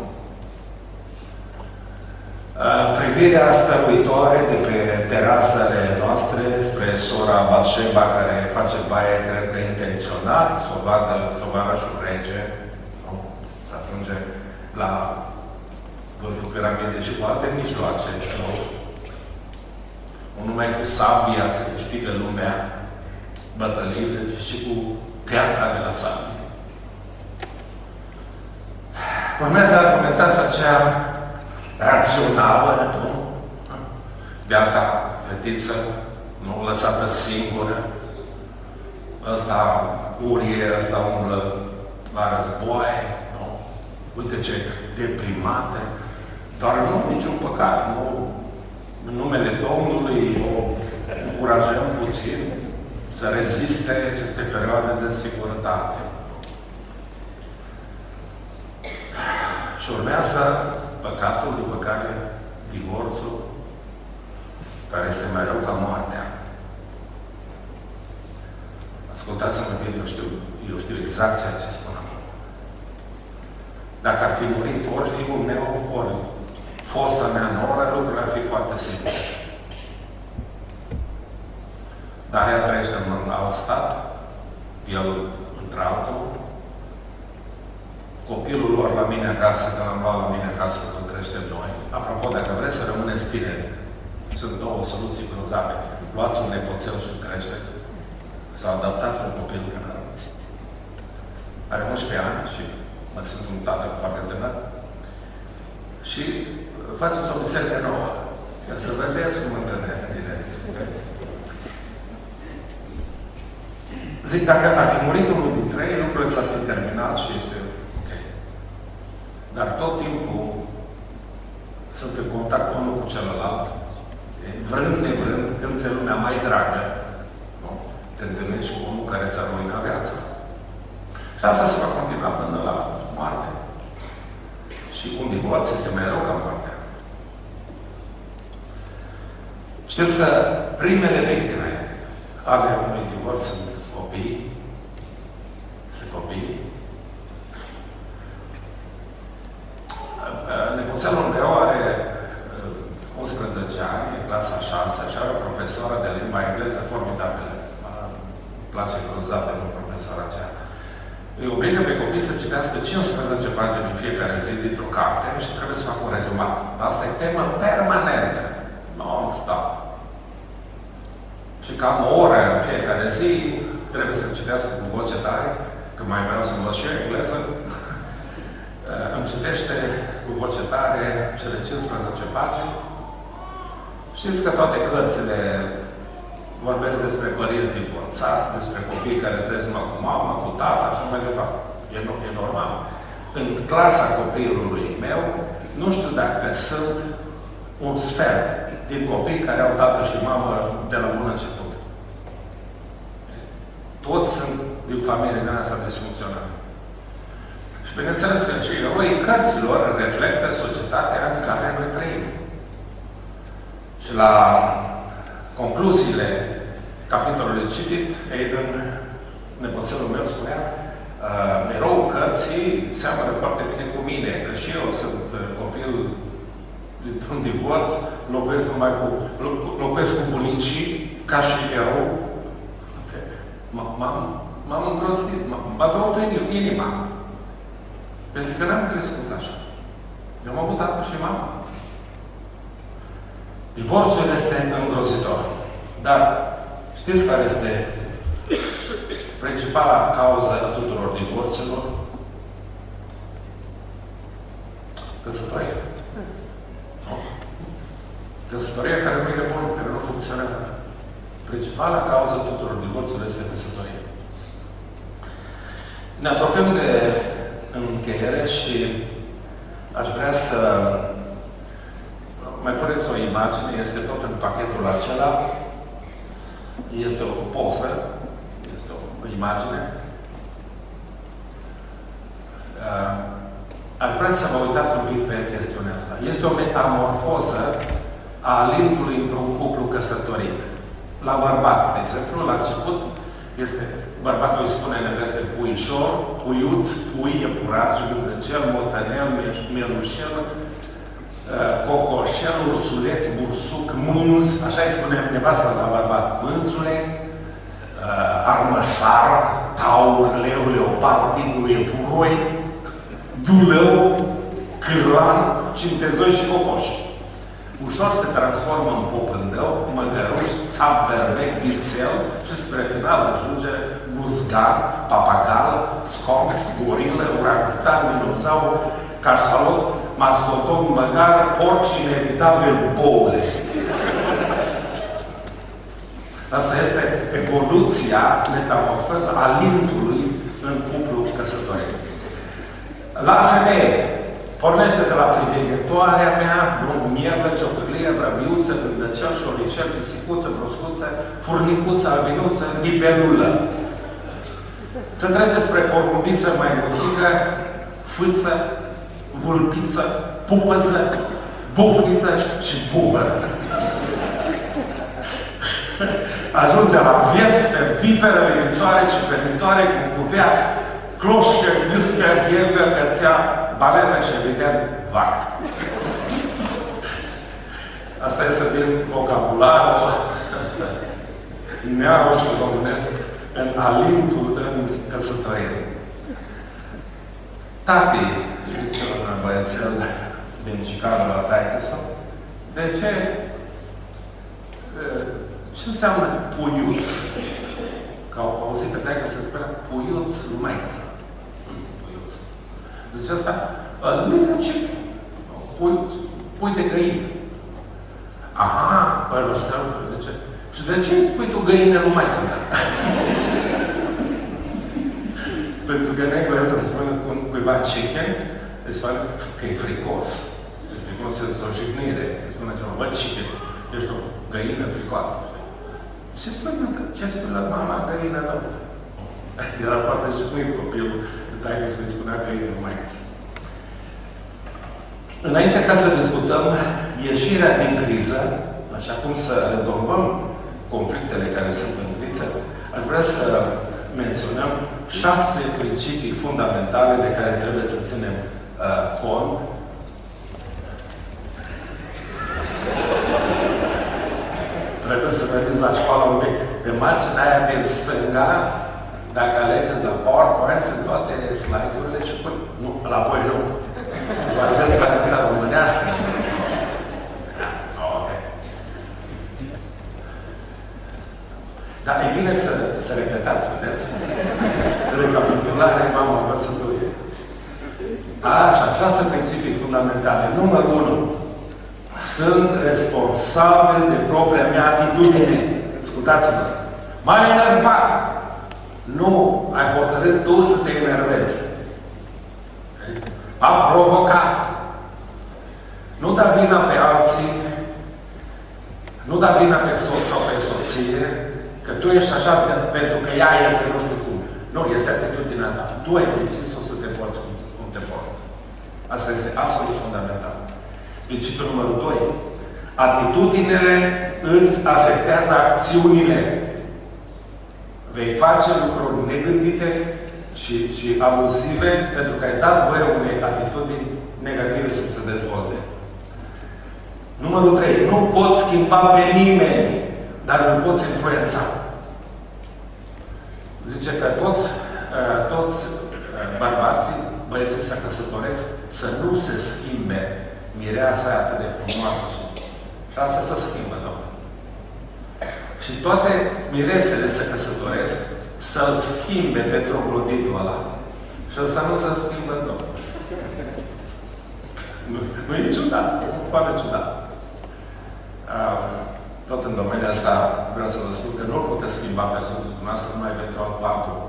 Privirea stăruitoare de pe terasele noastre spre sora Batșeba care face baie, cred că intenționat, să o vadă tovarășul rege, nu? Să ajunge la vârful piramidei și cu alte mijloace. Nu? Nu numai cu sabia se câștigă lumea bătăliile, ci și cu teatra de la sabie. Urmează argumentația aceea rațională, nu? Beata fetiță, nu lăsată singură, ăsta urie, ăsta umblă la războaie, nu? Uite ce deprimate, dar nu niciun păcat, nu? În numele Domnului o încurajăm puțin să reziste aceste perioade de singurătate. Și urmează păcatul, după care divorțul, care este mai rău ca moartea. Ascultați-mă bine, eu știu, eu știu exact ceea ce spun acum. Dacă ar fi murit ori fiul meu, ori fosta mea nouă, lucrurile ar fi foarte simple. Dar ea trăiește în alt stat, el într-altul. Copilul lor la mine acasă, că l-am luat la mine acasă când creștem noi. Apropo, dacă vreți să rămâneți tineri, sunt două soluții grozave. Luați un nepoțel și îl creșteți. S-a adaptat la copil tânăr. Are unsprezece ani și mă simt un tată foarte tânăr. Și faceți o biserică nouă. Ca să vedeți cum întâlnește în direct. Zic, dacă ar fi murit unul dintre ei, lucrurile s-ar fi terminat și este ok. Dar tot timpul sunt în contact unul cu celălalt, vrând nevrând, când ți-e lumea mai dragă, nu? Te întâlnești cu omul care ți-a ruinat viața. Și asta se va continua până la moarte. Și un divorț este mai rău ca moartea. Știți că primele victime ale unui divorț sunt copii, sunt copii. Nepoțelul meu are unsprezece ani, e clasa a șasea, și are o profesoară de limba engleză formidabilă. Îmi place grozav de mult profesoara aceea. Îi obligă pe copii să citească cincisprezece pagini în fiecare zi dintr-o carte și trebuie să facă un rezumat. Asta e temă permanentă. Non-stop. Și cam o oră în fiecare zi trebuie să citească cu voce tare, că mai vreau să învăț și eu engleză. Îmi citește cu voce tare cele cincisprezece pagini. Știți că toate cărțile vorbesc despre părinți divorțați, despre copii care trăiesc numai cu mama, cu tata și mai departe. E, e normal. În clasa copilului meu, nu știu dacă sunt un sfert din copii care au tată și mamă de la bun început. Toți sunt din familie din asta disfuncțională. Și bineînțeles că cei eroi cărților reflectă societatea în care noi trăim. Și la concluziile capitolului citit, Aidan, nepoțelul meu, spunea uh, eroul cărții seamănă foarte bine cu mine, că și eu sunt uh, copil dintr-un divorț, locuiesc numai cu, locuiesc cu bunicii, ca și erou. M-am îngrozit, m-a dout inima. Pentru că n-am crescut așa. Eu am avut tată și mamă. Divorțul este îngrozitor. Dar știți care este principala cauză a tuturor divorțurilor? Căsătoria. No. Căsătoria care nu e bună, care nu funcționează. Principala cauză a tuturor divorțurilor este căsătoria. Ne apropiem de încheiere și aș vrea să mai puneți o imagine, este tot în pachetul acela. Este o poză, este o, o imagine. Uh, aș vrea să vă uitați un pic pe chestiunea asta. Este o metamorfoză a lintului într-un cuplu căsătorit. La bărbat, de exemplu, la început, este, bărbatul îi spune neveste puișor, puiuț, pui, iepuraș, gândăcel, motănel, mielușel, cocoșel, ursuleț, bursuc, mânz, așa îi spune nevasta la bărbat, mânzule, armăsar, taur, leu, leopard, tigru, iepuroi, dulău, cârlan, cintezoi și cocoș. Ușor se transformă în popândău, măgăruș, țap, berbec, vițel și spre final ajunge guzgan, papagal, sconx, gorilă, orangutan, minozau, cașalot, mastodon, măgar, porc și inevitabil boule. Asta este evoluția, metamorfoză a lintului în cuplu căsătorit. La femeie, pornește de la privighetoarea mea, mierdă, ciocârlie, vrăbiuță, gândăcel, șoricel, pisicuță, broscuță, furnicuță, albinuță, libelulă. Se trece spre porumbiță mai muțică, fâță, vulpiță, pupăză, bufniță și bubă. Ajunge la viespe, viperă venitoare și venitoare cu cuvea, cloșcă, gâscă, iergă, cățea, balenă și, evident, vacă. Asta este din vocabularul neamul și românesc în alintul în căsătorie. Tati, zice un băiețel din Chicago la taică-său, de ce? Ce înseamnă puiuț? Că au auzit pe taică să spună puiuț lumaiță. Puiuț. Deci asta, little chicken. Pui, pui de găină. Aha, păi ăsta, zice, și de ce pui tu găină lui maică mea? Pentru că negru ăsta se spune cuiva chicken, se spune că e fricos. E fricos, este o jignire. Se spune ceva, bă, chicken, ești o găină fricoasă. Ce spune, ce spune la mama găină, nu? Era foarte jignit copilul, de taică să-i spunea găină lui maică. Înainte ca să discutăm ieșirea din criză, așa cum să rezolvăm conflictele care sunt în criză, aș vrea să menționăm șase principii fundamentale de care trebuie să ținem uh, cont. Trebuie să vedeți la școală un pic. Pe marginea aia din stânga, dacă alegeți la PowerPoint, sunt toate slide-urile și până... Nu, la voi nu. Vă aveți varianta românească. Ok. Dar e bine să, să repetați, vedeți? Recapitulare, mama învățăturii. Așa, șase principii fundamentale. Numărul unu. Sunt responsabil de propria mea atitudine. Ascultați-vă. M-ai enervat. Nu ai hotărât tu să te enervezi. A provocat. Nu da vina pe alții, nu da vina pe soț sau pe soție, că tu ești așa pentru că ea este nu știu cum. Nu, este atitudinea ta. Tu ai decis o să te porți cum te porți. Asta este absolut fundamental. Principiul numărul doi. Atitudinile îți afectează acțiunile. Vei face lucruri negândite și, și abuzive pentru că ai dat voie unei atitudini negative să se dezvolte. Numărul trei. Nu poți schimba pe nimeni, dar nu poți influența. Zice că toți, toți bărbații, băieții se căsătoresc, să nu se schimbe mireasa atât de frumoasă. Și asta se schimbă, domnule. Și toate miresele se căsătoresc să-l schimbe pe trogloditul ăla. Și ăsta nu se schimbă, domnule. Nu, nu e ciudat, e foarte ciudat. Uh, tot în domeniul ăsta vreau să vă spun că nu puteți schimba pe sufletul dumneavoastră numai eventual cu altul.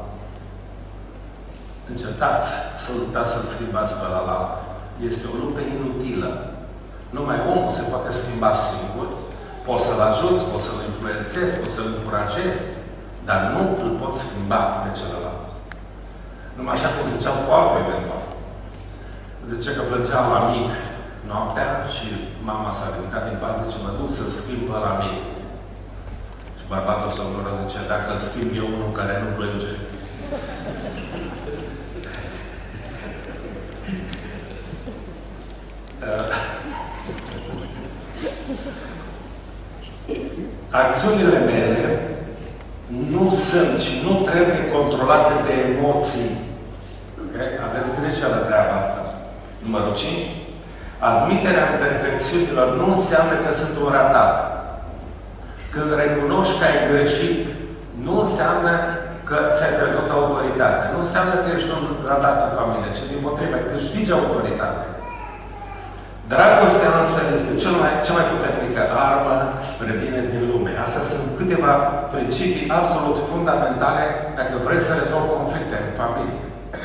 Încetați să luptați să schimbați pe ăla la altul. Este o luptă inutilă. Numai omul se poate schimba singur. Poți să-l ajuți, poți să-l influențezi, poți să-l încurajezi, dar nu îl poți schimba pe celălalt. Numai așa cum ziceam cu altul eventual. Zice că plângea la mic noaptea și mama s-a ridicat din pat, zice, mă duc să-l schimb pe la mic. Și bărbatul său zice, dacă îl schimb eu unul care nu plânge. Acțiunile mele nu sunt și nu trebuie controlate de emoții. Okay? Aveți grijă la treaba asta. Numărul cinci. Admiterea imperfecțiunilor nu înseamnă că sunt un ratat. Când recunoști că ai greșit, nu înseamnă că ți-ai pierdut autoritatea. Nu înseamnă că ești un ratat în familie, ci dimpotrivă, câștigi autoritate. Dragostea însă este cel mai, cea mai puternică armă spre bine din lume. Astea sunt câteva principii absolut fundamentale dacă vrei să rezolvi conflicte în familie.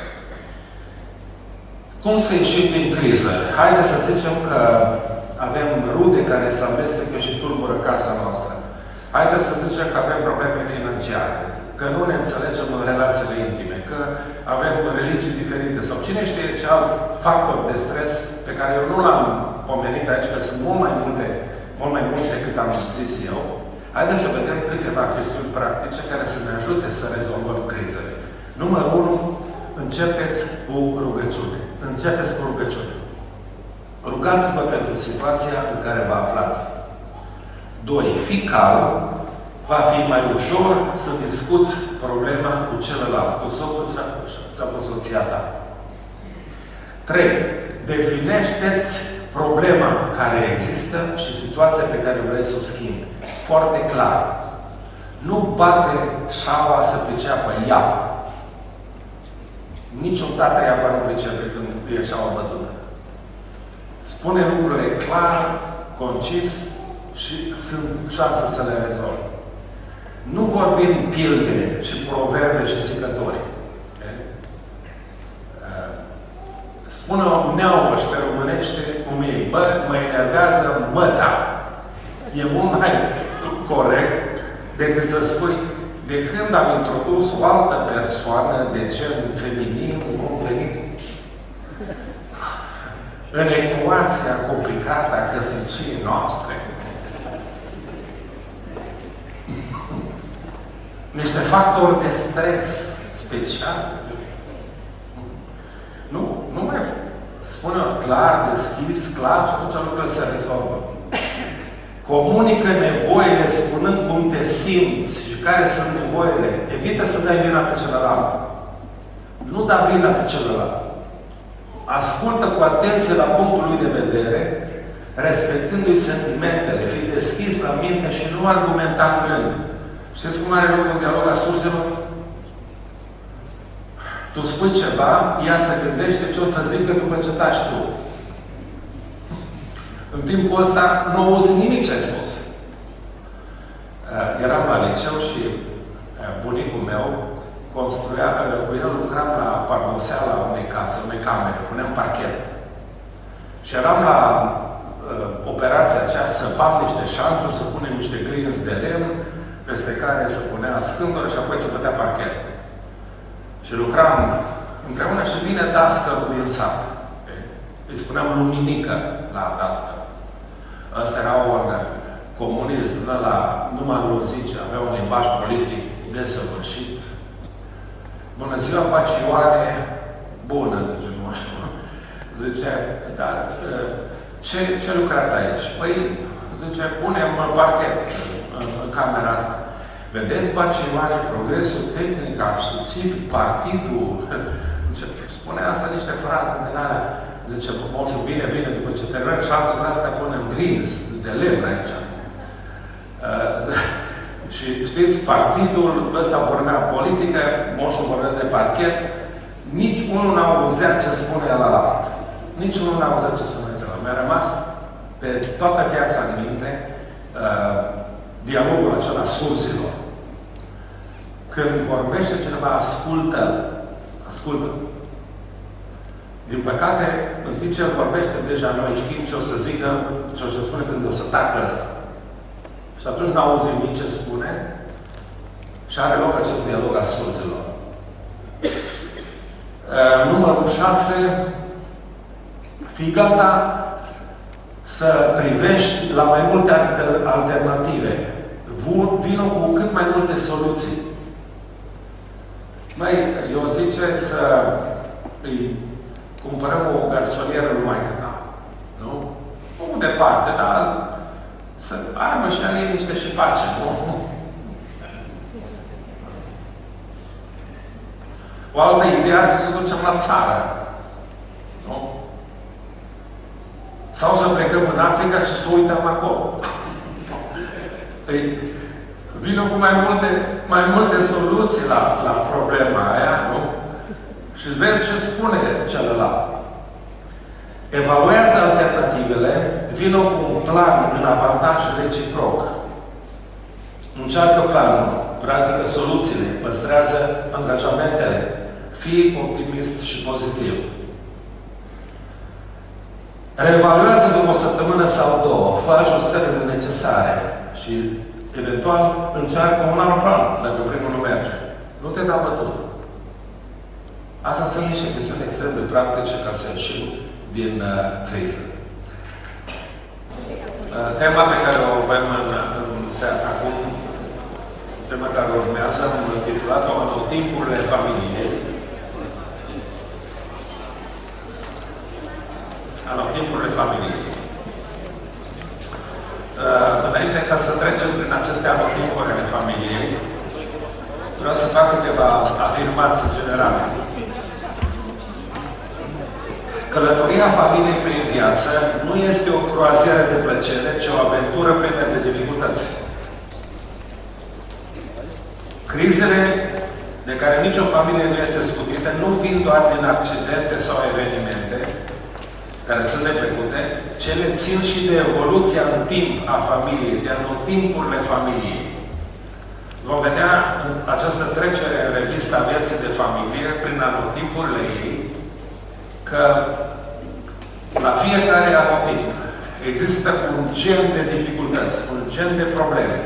Cum să ieșim din criză? Haideți să zicem că avem rude care se amestecă și tulbură casa noastră. Haideți să zicem că avem probleme financiare. că nu ne înțelegem în relațiile intime, că avem religii diferite sau cine știe ce alt factor de stres pe care eu nu l-am pomenit aici, că sunt mult mai multe, mult mai multe decât am zis eu. Haideți să vedem câteva chestiuni practice care să ne ajute să rezolvăm crizele. Numărul unu, începeți cu rugăciune. Începeți cu rugăciune. Rugați-vă pentru situația în care vă aflați. Doi, fi calm, va fi mai ușor să discuți problema cu celălalt, cu soțul sau cu soția ta. Trei, definește-ți problema care există și situația pe care vrei să o schimbi. Foarte clar. Nu bate șaua să priceapă iapa. Niciodată iapa nu pricepe când e șaua bătută. Spune lucrurile clar, concis și sunt șanse să le rezolvi. Nu vorbim pilde și proverbe și zicători. Spune o neamă și pe românește cum e. Bă, mă enervează, mă, da. E mult mai corect decât să spui de când am introdus o altă persoană de gen feminin, cum venit în ecuația complicată a căsniciei noastre. Niște factori de stres special. Nu, nu mai spune clar, deschis, clar și atunci lucrurile se rezolvă. Comunică nevoile spunând cum te simți și care sunt nevoile. Evită să dai vina pe celălalt. Nu da vina pe celălalt. Ascultă cu atenție la punctul lui de vedere, respectându-i sentimentele, fii deschis la minte și nu argumenta în gând. Știți cum are loc un dialog a surzilor? Tu spui ceva, ea se gândește ce o să zică după ce taci tu. În timpul ăsta nu auzi nimic ce ai spus. Eram la liceu și bunicul meu construia, cu el lucram la pardoseala unei case, unei camere, puneam parchet. Și eram la uh, operația aceea, săpam niște șanțuri, să punem niște grinzi de lemn, peste care se punea scândură și apoi se bătea parchet. Și lucram împreună și vine dascălul din sat. Îi spuneam luminică la dascăl. Ăsta era un comunist, ăla numai nu zice, avea un limbaj politic desăvârșit. Bună ziua, pacioare, bună, zice moșul. Zice, dar ce, ce lucrați aici? Păi, zice, punem parchet în, în camera asta. Vedeți, bacioare, progresul tehnic, științific, partidul. Zice, spune asta niște fraze din alea. Zice, moșul, bine, bine, după ce terminăm șanțul astea, punem grinzi de lemn aici. Uh, și știți, partidul ăsta vorbea politică, moșul vorbea de parchet, nici unul n-a auzit ce spune el la alt. Nici unul n-a auzit ce spune el. Mi-a rămas pe toată viața în minte uh, dialogul acela surzilor. Când vorbește cineva, ascultă-l. Ascultă. Din păcate, în timp ce el vorbește, deja noi știm ce o să zică și o să spune când o să tacă ăsta. Și atunci n-auzim nici ce spune și are loc acest dialog a surzilor. Uh, numărul șase, fii gata să privești la mai multe alternative. Vină cu cât mai multe soluții. Mai, eu zice să îi cumpărăm o garsonieră numai cât am. Nu? Nu departe, dar să aibă și a liniște și pace, nu? O altă idee ar fi să ducem la țară. Nu? Sau să plecăm în Africa și să uităm acolo. Păi, vină cu mai multe, mai multe soluții la, la problema aia, nu? Și vezi ce spune celălalt. Evaluează alternativele, vină cu un plan în avantaj reciproc. Încearcă planul, practică soluțiile, păstrează angajamentele, fii optimist și pozitiv. Reevaluează după o săptămână sau două, fă ajustările necesare și eventual încearcă un alt plan, dacă primul nu merge. Nu te da bătut. Asta sunt niște chestiuni extrem de practice ca să ieșim din uh, criză. Uh, tema pe care o avem în, în seara acum, tema care urmează, am intitulat-o Anotimpurile familiei. Anotimpurile familiei. Uh, înainte ca să trecem prin aceste anotimpuri ale familiei, vreau să fac câteva afirmații generale. Călătoria familiei prin viață nu este o croazieră de plăcere, ci o aventură plină de dificultăți. Crizele de care nicio familie nu este scutită nu vin doar din accidente sau evenimente care sunt neprecute, ci ele țin și de evoluția în timp a familiei, de anotimpurile familiei. Vom vedea în această trecere în revista vieții de familie, prin anotimpurile ei, că la fiecare anotimp există un gen de dificultăți, un gen de probleme.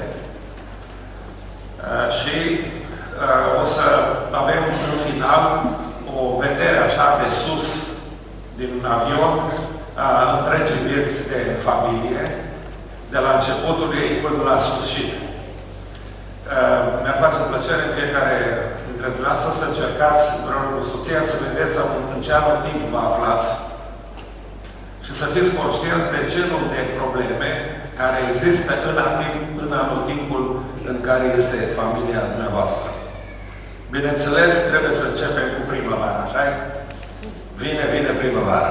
Uh, și uh, o să avem în final o vedere așa de sus, din avion, a întregii vieți de familie, de la începutul ei până la sfârșit. Uh, mi-ar face plăcere în fiecare dintre dumneavoastră să încercați împreună cu soția să vedeți în ce anotimp vă aflați și să fiți conștienți de genul de probleme care există în, atimp, în anotimpul în care este familia dumneavoastră. Bineînțeles, trebuie să începem cu primăvara, așa? Vine, vine primăvara.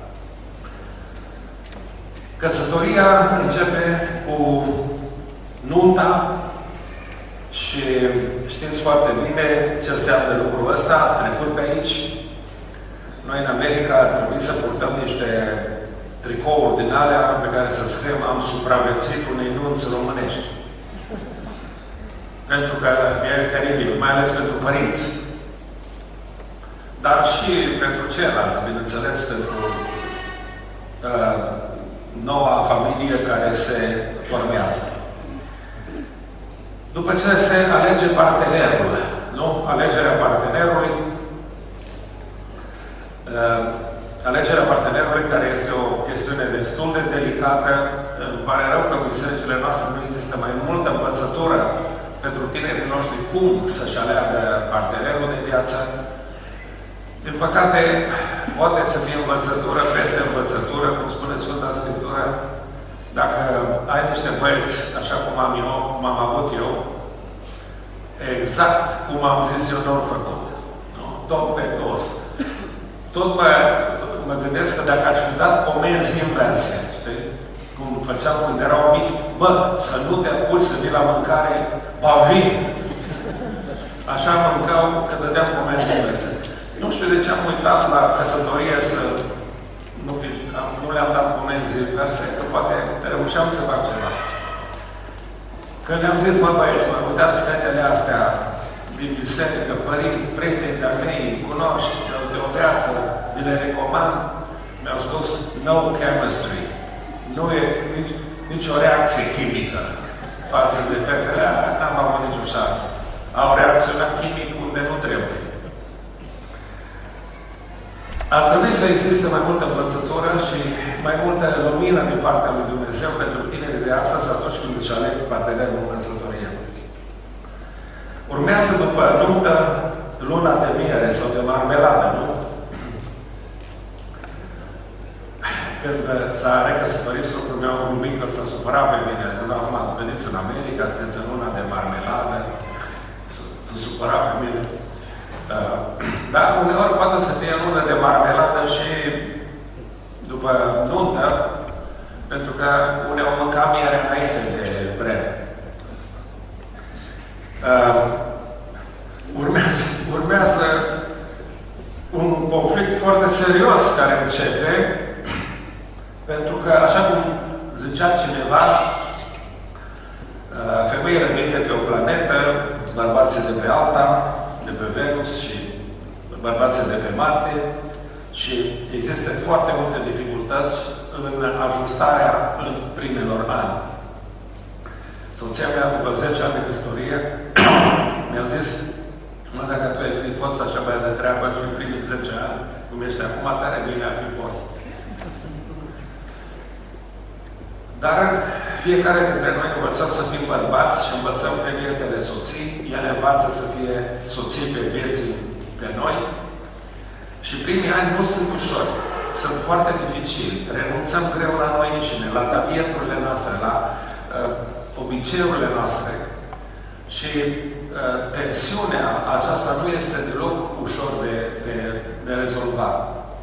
Căsătoria începe cu nunta și știți foarte bine ce înseamnă lucrul ăsta. Ați trecut pe aici. Noi în America ar trebui să purtăm niște tricouri din alea pe care să scriem am supraviețuit unei nunți românești. Pentru că e teribil, mai ales pentru părinți. Dar și pentru ceilalți, bineînțeles, pentru uh, noua familie care se formează. După ce se alege partenerul, nu? Alegerea partenerului, uh, alegerea partenerului, care este o chestiune destul de delicată. Îmi pare rău că în bisericile noastre nu există mai multă învățătură pentru tinerii noștri cum să-și aleagă partenerul de viață. Din păcate, poate să fie învățătură peste învățătură, cum spune Sfânta Scriptură. Dacă ai niște băieți, așa cum am eu, cum am avut eu, exact cum am zis eu, nu-l făcut. Nu? Tot pe dos. Tot mă, mă gândesc că dacă aș fi dat comenzi inverse, știi? Cum făceam când erau mici, bă, să nu te apuci să vii la mâncare, ba vin! Așa mâncau că dădeam comenzi inverse. Nu știu de ce am uitat la căsătorie să nu, fi, nu le-am dat comenzi inverse, că poate reușeam să fac ceva. Când le-am zis, mă băieți, mă uitați fetele astea din biserică, părinți, prieteni de-a mei, cunoști de o viață, vi le recomand, mi-au spus, no chemistry. Nu e nici, nicio reacție chimică față de fetele alea, n-am avut nicio șansă. Au reacționat chimic unde nu trebuie. Ar trebui să existe mai multă învățătură și mai multă lumină din partea lui Dumnezeu pentru tinerii de astăzi atunci când își aleg partenerul în căsătorie. Urmează după nuntă luna de miere sau de marmeladă, nu? Când s-a recăsătorit soțul meu, un mic, s-a supărat pe mine. Când acum veniți în America, sunteți în luna de marmeladă, s-a supărat pe mine. Uh, dar uneori poate să fie lună de marmeladă și după nuntă, pentru că unii au mâncat miere înainte de vreme. Uh, urmează, urmează un conflict foarte serios care începe, pentru că, așa cum zicea cineva, uh, femeile vin de pe o planetă, bărbații de pe alta, de pe Venus și bărbații de pe Marte și există foarte multe dificultăți în ajustarea în primelor ani. Soția mea, după zece ani de căsătorie, mi-a zis, Mă, dacă tu ai fi fost așa băiat de treabă și în primii zece ani, cum ești acum, tare bine ar fi fost. Dar fiecare dintre noi învățăm să fim bărbați și învățăm pe bietele soții. Ele învață să fie soții pe vieții pe noi. Și primii ani nu sunt ușori. Sunt foarte dificili. Renunțăm greu la noi înșine, la tabieturile noastre, la uh, obiceiurile noastre. Și uh, tensiunea aceasta nu este deloc ușor de, de, de rezolvat.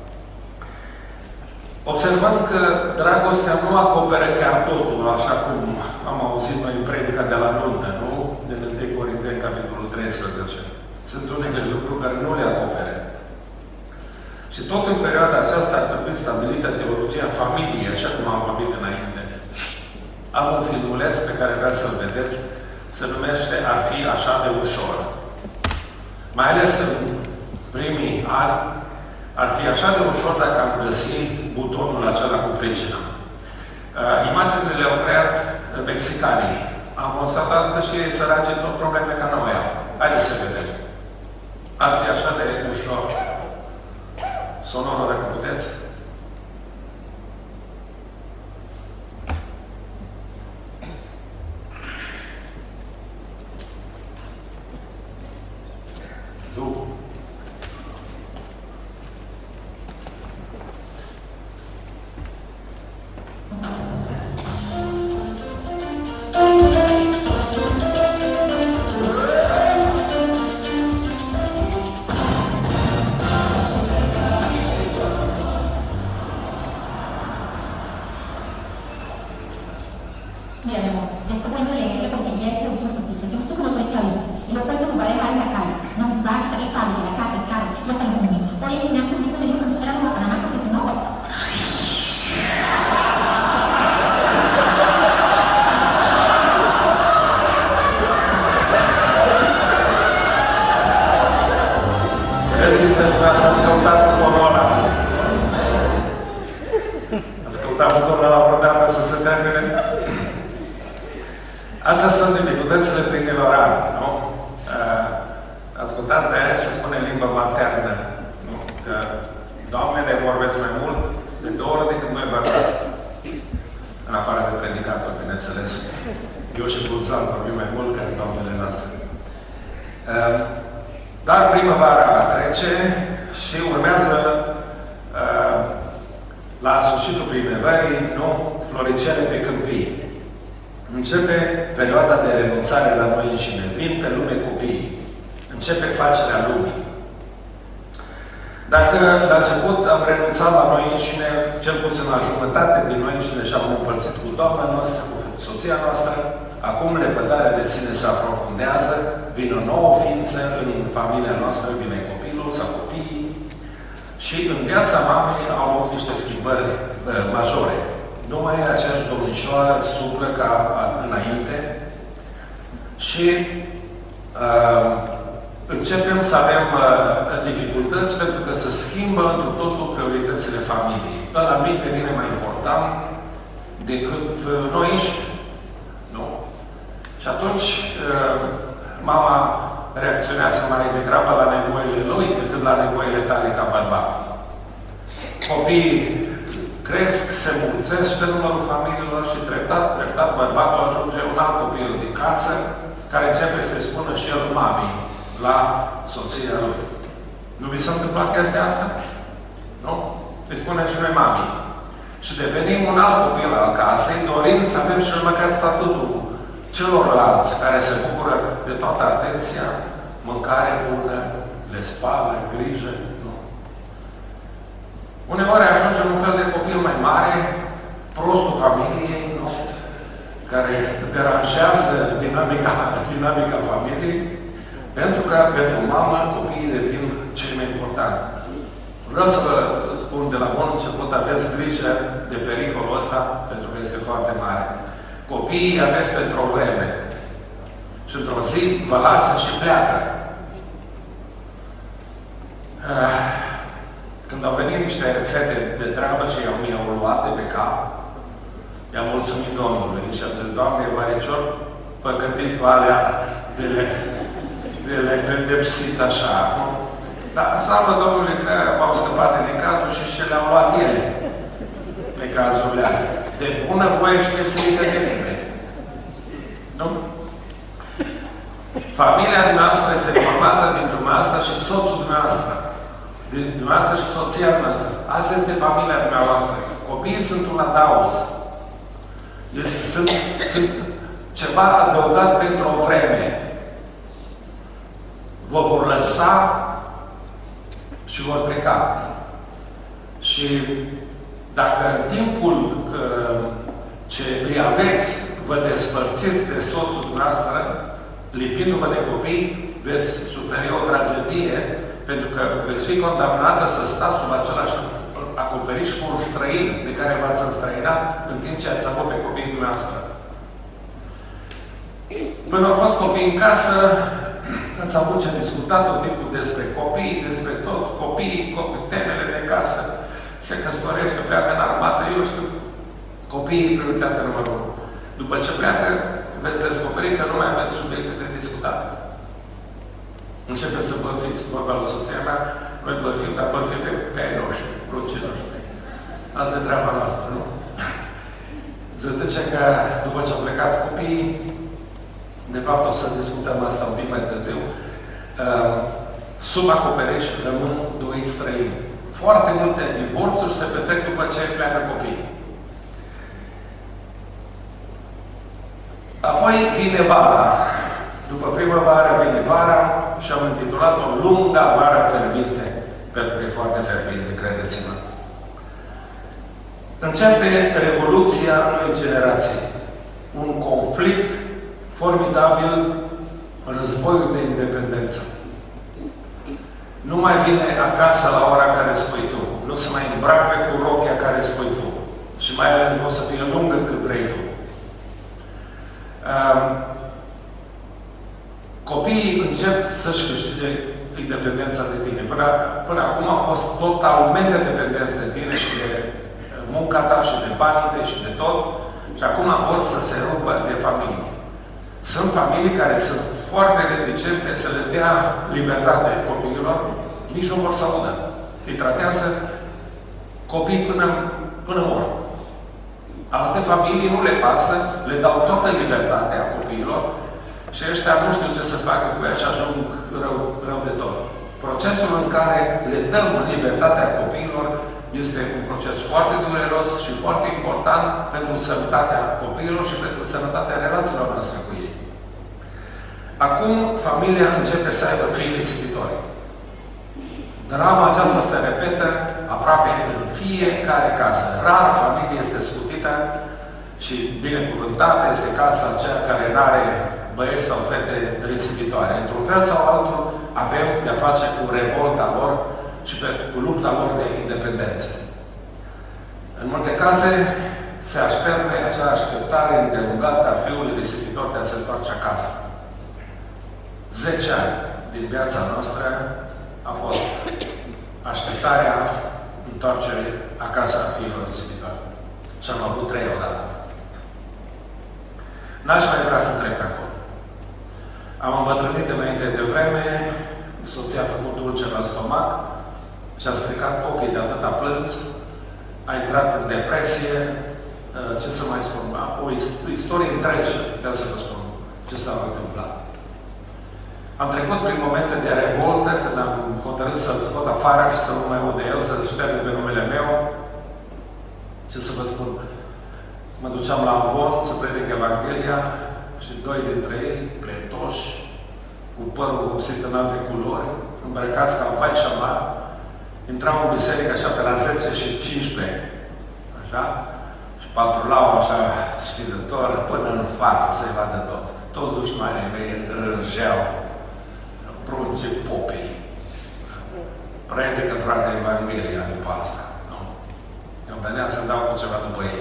Observăm că dragostea nu acoperă chiar totul, așa cum am auzit noi în predica de la nuntă, nu? Din întâi Corinteni, capitolul treisprezece. Sunt unele lucruri care nu le acopere. Și tot în perioada aceasta ar trebui stabilită teologia familiei, așa cum am vorbit înainte. Am un filmuleț pe care vreau să-l vedeți, se numește Ar fi așa de ușor. Mai ales în primii ani, ar fi așa de ușor dacă am găsit butonul acela cu pricina. Uh, imaginile le-au creat mexicanii. Am constatat că și ei săraci tot probleme ca noi au. Haideți să vedem. Ar fi așa de ușor. Sonorul, dacă puteți. Tu. Mira, mi amor, ya está bueno leerle porque ya ese autor nos dice, yo soy otro chavito, y después se nos va a dejar en la calle, nos va a quitar el cable, la casa, el carro, y hasta los niños. Hoy el gimnasio mismo me dijo que nos fuéramos a Panamá porque si no... Ați ascultat butonul ăla. Ascultat butonul ăla vreodată să se termine? Astea sunt dificultățile primilor ani, nu? Ascultați, de aia se spune limba maternă, nu? Că doamnele vorbesc mai mult de două ori decât noi bărbați. În afară de predicator, bineînțeles. Eu și Bulzan vorbim mai mult ca doamnele noastre. Dar primăvara trece și urmează uh, la sfârșitul primăverii, nu, floricele pe câmpii. Începe perioada de renunțare la noi înșine. Vin pe lume copiii. Începe facerea lumii. Dacă la început am renunțat la noi înșine, cel puțin la jumătate din noi înșine și am împărțit cu doamna noastră, cu soția noastră, acum lepădarea de sine se aprofundează, vine o nouă ființă în familia noastră, vine copilul sau copiii și în viața mamei au avut niște schimbări uh, majore. Nu mai e aceeași domnișoară suplă ca înainte și uh, începem să avem uh, dificultăți pentru că se schimbă într totul prioritățile familiei. Pe la mic devine mai important decât uh, noi înșine. Nu? Și atunci uh, mama reacționează mai degrabă la nevoile lui decât la nevoile tale ca bărbat. Copiii cresc, se mulțesc pe numărul familiilor și treptat, treptat, bărbatul ajunge un alt copil de casă care începe să-i spună și el mamei la soția lui. Nu vi s-a întâmplat chestia asta? Nu? Îi spune și noi mamei. Și devenim un alt copil al casei, dorind să avem și măcar statutul celorlalți care se bucură de toată atenția, mâncare bună, le spală, grijă. Nu. Uneori ajungem un fel de copil mai mare, prostul familiei, nu? Care deranjează dinamica, dinamica familiei, pentru că pentru mamă copiii devin cei mai importanți. Vreau să vă spun de la bun început, aveți grijă de pericolul ăsta, pentru că este foarte mare. Copiii aveți pentru o vreme. Și într-o zi vă lasă și pleacă. Când au venit niște fete de treabă și mi-au luat de pe cap, i-am mulțumit Domnului și am zis, Doamne, oarecior, păcătit alea de, le pedepsit așa, nu? Dar slavă Domnului că au scăpat de necazul și și le-au luat ele, necazurile alea. De bună voie și veselită de nimeni. Nu? Familia noastră este formată din dumneavoastră și soțul dumneavoastră. Din dumneavoastră și soția noastră. Asta este familia dumneavoastră. Copiii sunt un adaos. Este, sunt, sunt ceva adăugat pentru o vreme. Vă vor lăsa și vor pleca. Și dacă în timpul uh, ce îi aveți, vă despărțiți de soțul dumneavoastră, lipindu-vă de copii, veți suferi o tragedie, pentru că veți fi condamnată să stați sub același acoperiș cu un străin de care v-ați înstrăinat în timp ce ați avut pe copiii dumneavoastră. Până au fost copii în casă, ați avut ce discutat tot timpul despre copii, despre tot, copiii, copii, temele de casă, se căsătorește, pleacă în armată, eu știu, copiii prioritatea numărul unu. După ce pleacă, veți descoperi că nu mai aveți subiecte de discutat. Începe să bărfiți, vorba lui soția mea, noi bărfim, dar bărfim pe, pe ai noștri, rucii noștri. Asta e treaba noastră, nu? Se zice că după ce au plecat copiii, de fapt o să discutăm asta un pic mai târziu, uh, sub acoperiș rămân doi străini. Foarte multe divorțuri se petrec după ce pleacă copiii. Apoi vine vara. După primăvară vine vara și am intitulat-o Lunga Vară Fierbinte, pentru că e foarte fierbinte, credeți-mă. Începe revoluția noi generații. Un conflict formidabil, războiul de independență. Nu mai vine acasă la ora care spui tu. Nu se mai îmbracă cu rochia care spui tu. Și mai ales o să fie lungă cât vrei tu. Um, copiii încep să-și câștige independența de tine. Până, până acum au fost totalmente dependenți de tine și de munca ta și de banii tăi și de tot. Și acum vor să se rupă de familie. Sunt familii care sunt foarte reticente să le dea libertate copiilor, nici nu vor să audă. Îi tratează copii până, până mor. Alte familii nu le pasă, le dau toată libertatea copiilor și ăștia nu știu ce să facă cu ea și ajung rău, rău de tot. Procesul în care le dăm libertatea copiilor este un proces foarte dureros și foarte important pentru sănătatea copiilor și pentru sănătatea relațiilor noastre cu ei. Acum, familia începe să aibă fii risipitori. Drama aceasta se repetă aproape în fiecare casă. Rar familie este scutită și binecuvântată este casa aceea care nu are băieți sau fete risipitoare. Într-un fel sau altul avem de-a face cu revolta lor și pe, cu lupta lor de independență. În multe case se așteaptă acea așteptare îndelungată a fiului risipitor de a se întoarce acasă. Zece ani din viața noastră a fost așteptarea întoarcerii acasă a fiilor risipitori. Și am avut trei odată. N-aș mai vrea să trec acolo. Am îmbătrânit înainte de vreme, soția a făcut dulce la stomac și a stricat ochii de atâta plâns, a intrat în depresie, ce să mai spun, o istorie întreagă, putem să vă spun ce s-a întâmplat. Am trecut prin momente de revoltă, când am hotărât să-l scot afară și să nu mai aud de el, să-l șterg pe numele meu. Ce să vă spun? Mă duceam la Avon să predic Evanghelia și doi dintre ei, pletoși, cu părul vopsit în alte culori, îmbrăcați ca în pai șamar, intrau în biserică așa pe la zece și cincisprezece, așa, și patrulau așa sfidător până în față să-i vadă tot. Toți dușmanii mei rânjeau, prunce popii. Predică, frate, Evanghelia după asta. Nu. Eu veneam să-mi dau cu ceva după ei.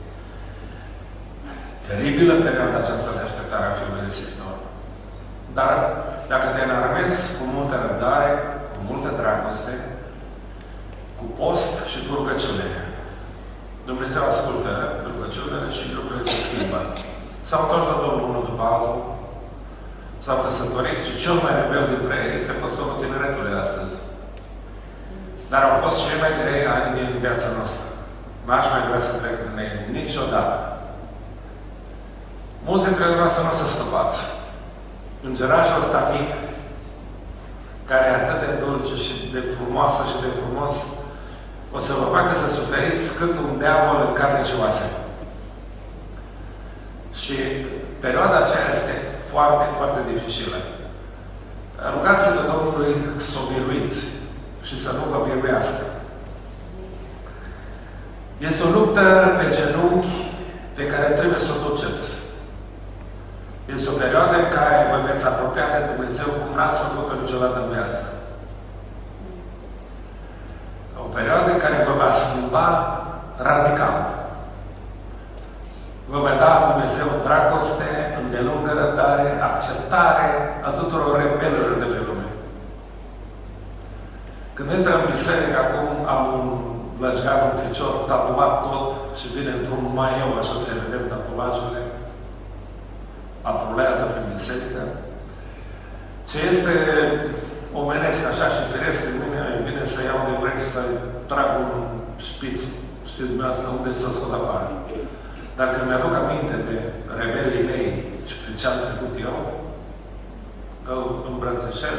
Teribilă perioada aceasta de așteptare a fiului risipitor. Dar dacă te înarmezi cu multă răbdare, cu multă dragoste, cu post și cu rugăciune, Dumnezeu ascultă rugăciunile și lucrurile se schimbă. S-au întors la Domnul unul după altul. s-au căsătorit și cel mai rebel dintre ei este păstorul tineretului astăzi. Dar au fost cei mai grei ani din viața noastră. N-aș mai vrea să trec în ei niciodată. Mulți dintre noastre nu se scăpați. Îngerașul ăsta mic, care e atât de dulce și de frumoasă și de frumos, o să vă facă să suferiți cât un diavol în carne și oase. Și perioada aceea este foarte, foarte dificilă. Rugați-vă Domnului să o biruiți și să nu vă biruiască. Este o luptă pe genunchi pe care trebuie să o duceți. Este o perioadă în care vă veți apropia de Dumnezeu cum n-ați făcut-o niciodată în viață. O perioadă în care vă va schimba radical. Vă va da Dumnezeu dragoste, îndelungă răbdare, acceptare a tuturor rebelilor de pe lume. Când intră în biserică, acum am un lăjgan, un ficior tatuat tot și vine într-un maieu, așa să vedem tatuajele, patrulează prin biserică. Ce este omenesc așa și firesc în mine, vine să iau de urechi să trag un șpiț, știți dumneavoastră, unde să scot afară. Dar când mi-aduc aminte de rebelii mei și prin ce am trecut eu, îl îmbrățișez,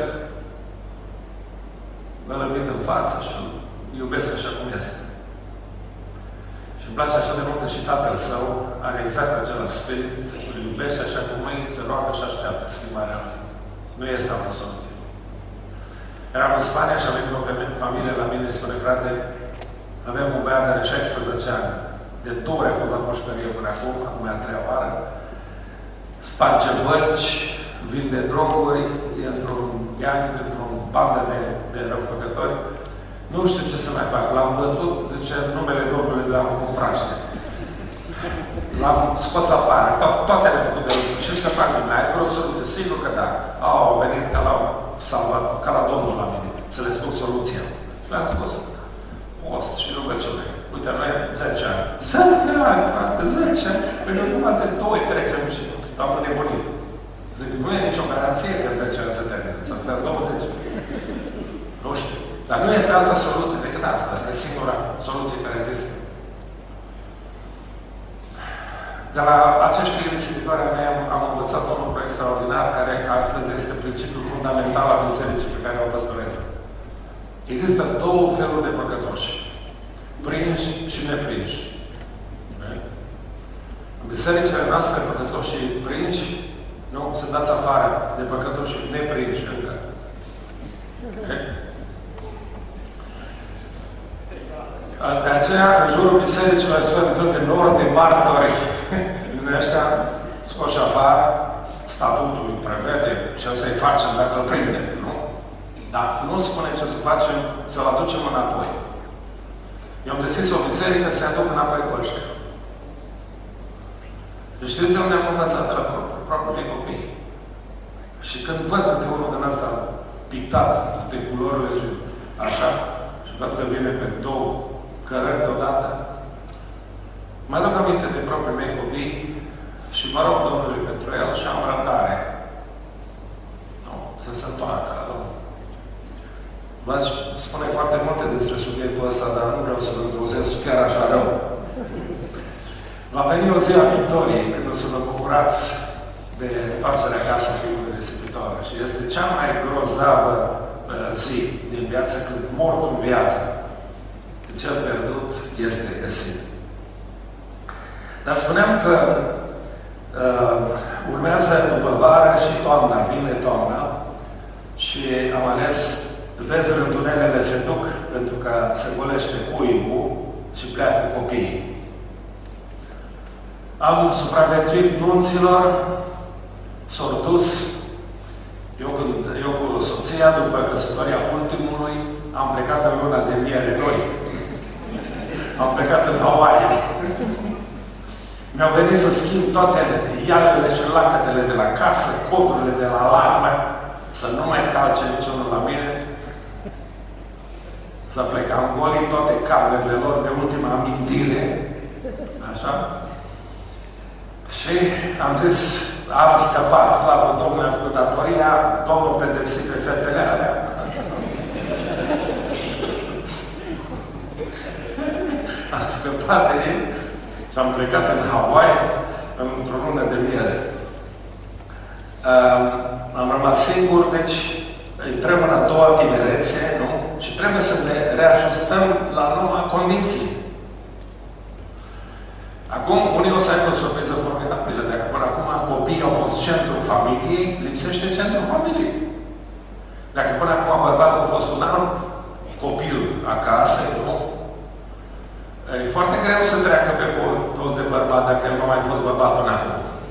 îl invit în față și îl iubesc așa cum este. Și îmi place așa de mult că și tatăl său are exact același spirit, îl iubește așa cum îi se roagă și așteaptă schimbarea lui. Nu este altă soluție. Eram în Spania și avem o familie la mine, spune frate, aveam un băiat de șaisprezece ani, de două ori a fost la pușcărie până acum, acum e a treia oară, sparge bănci, vinde droguri, e într-un gang, într-o bandă de, de răufăcători. Nu știu ce să mai fac. L-am bătut, zice, numele Domnului l-am cu praște. L-am scos afară. To- toate le-am făcut de lucru. Ce să fac? Mai ai vreo soluție? Sigur că da. Au venit ca la salvat, ca la Domnul la mine, să le spun soluția. Și le-am spus post și rugăciune. Uite, noi zece ani. zece ani, frate, zece ani. Păi noi numai de doi trecem și stau nebunit. Zic, nu e nicio garanție că zece ani se termină. Să putea douăzeci. Nu știu. Dar nu este altă soluție decât asta. Asta e singura soluție care există. De la acești risipitori ai mei am, am învățat un lucru extraordinar care astăzi este principiul fundamental al bisericii pe care o păstoresc. Există două feluri de păcătoși. Prinși și neprinși. În bisericile noastre, păcătoșii prinși, nu, se dați afară de păcătoșii neprinși încă. Okay? De aceea, în jurul bisericilor sunt un fel de nor de martori din ăștia scoși afară, statutul îi prevede ce să-i facem dacă îl prindem, nu? Dar nu spune ce să facem, să-l aducem înapoi. Eu am deschis o biserică să-i aduc înapoi pe ăștia. Deci știți de unde am învățat de la propriului copii? Și când văd câte unul din asta pictat, pe culorile și așa, și văd că vine pe două cărări deodată, mă duc aminte de proprii mei copii și mă rog Domnului pentru el și am răbdare. Nu, să se întoarcă la Domnul. V-aș spune foarte multe despre subiectul ăsta, dar nu vreau să-l îngrozesc chiar așa rău. Va veni o zi a victoriei, când o să vă bucurați de întoarcerea acasă a Fiului Risipitor. Și este cea mai grozavă uh, zi din viață, când mortul în viață. Cel pierdut este găsit. Dar spuneam că uh, urmează după vară și toamna, vine toamna și am ales, vezi, rândunelele se duc pentru că se golește cuibul și pleacă copiii. Am supraviețuit nunților, s-au dus, eu, când, eu cu soția, după căsătoria ultimului, am plecat în luna de miere noi. Am plecat în Hawaii. Mi-au venit să schimb toate iarele și lacătele de la casă, coturile de la alarmă, să nu mai calce niciunul la mine. Să plecam goli toate camerele lor de ultima amintire. Așa? Și am zis, am scăpat, slavă Domnului, am făcut datoria, Domnul pedepsit pe fetele alea. Am scăpat de el și am plecat în Hawaii într-o lună de miere. Uh, am rămas singur, deci intrăm în a doua tinerețe, nu? Și trebuie să ne reajustăm la noua condiție. Acum, unii o să aibă o surpriză formidabilă. Dacă până acum copiii au fost centrul familiei, lipsește centrul familiei. Dacă până acum bărbatul a fost un an copil acasă, nu? E foarte greu să treacă pe toți de bărbat dacă el nu a mai fost bărbat până acum.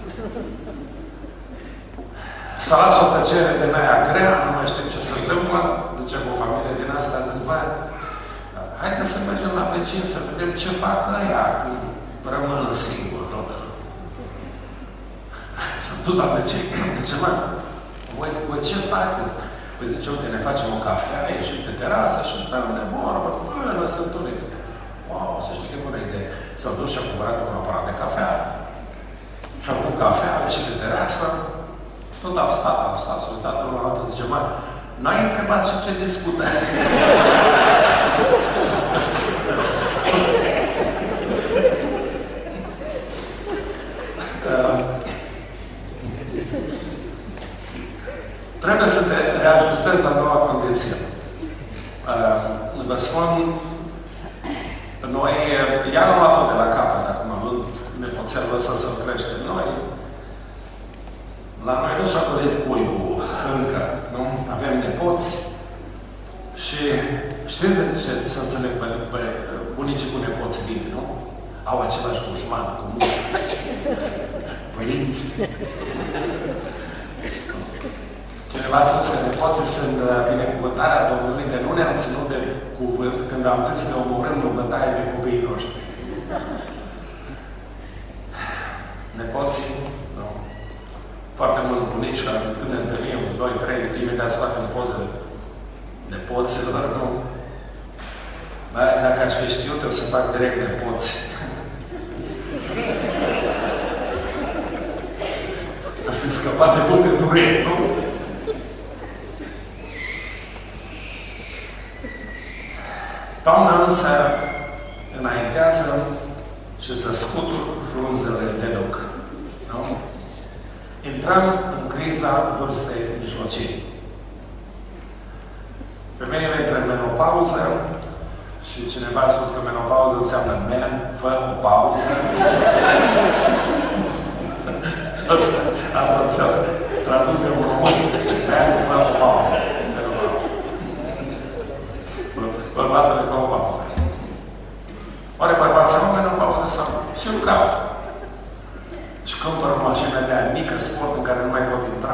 Să lasă o tăcere din aia grea, nu mai știu ce se întâmplă, zice cu o familie din asta, zice, bă, haideți să mergem la vecini să vedem ce fac ăia când rămân singur, nu? Să-mi duc la vecini, zice, mă, voi, voi ce faceți? Păi zice, uite, ne facem o cafea, ieșim pe terasă și stăm de vorbă, până să întunec. Wow, să știi că bună idee. S-a dus și a cumpărat un aparat de cafea. Și a făcut cafea, a ieșit pe terasă. Tot au stat, au stat, s-au uitat unul la altul, zice, mă, n-ai întrebat și ce discută? uh, trebuie să te reajustezi la noua condiție. Uh, vă spun, noi, ea nu a tot de la capăt, acum, având nepoțelul ăsta să-l creștem. Noi, la noi nu s-a dorit cuibul încă, nu? Avem nepoți și știți de ce să înțeleg pe, pe bunicii cu nepoții bine, nu? Au același dușman comun. Părinți. Cineva a spus că nepoții sunt binecuvântarea Domnului, că nu ne-am ținut de cuvânt când am zis că omorâm o bătaie pe copiii noștri. Nepoții, nu. Foarte mulți bunici, când ne întâlnim, doi, trei, imediat scoatem poze nepoților, nu? Bă, dacă aș fi știut, eu să fac direct nepoți. Aș fi scăpat de multe dureri, nu? Toamna însă înaintează și să scutur frunzele de loc. Nu? Intrăm în criza vârstei mijlocii. Femeile intră în menopauză și cineva a spus că menopauză înseamnă men, fă o pauză. Asta, asta înseamnă tradus de un român. Men, fă o pauză. Bărbatul e ca o pauză. Oare bărbați să nu merg în pauză sau? Și nu caut. Și cumpără o mașină de aia mică, sport, în care nu mai pot intra.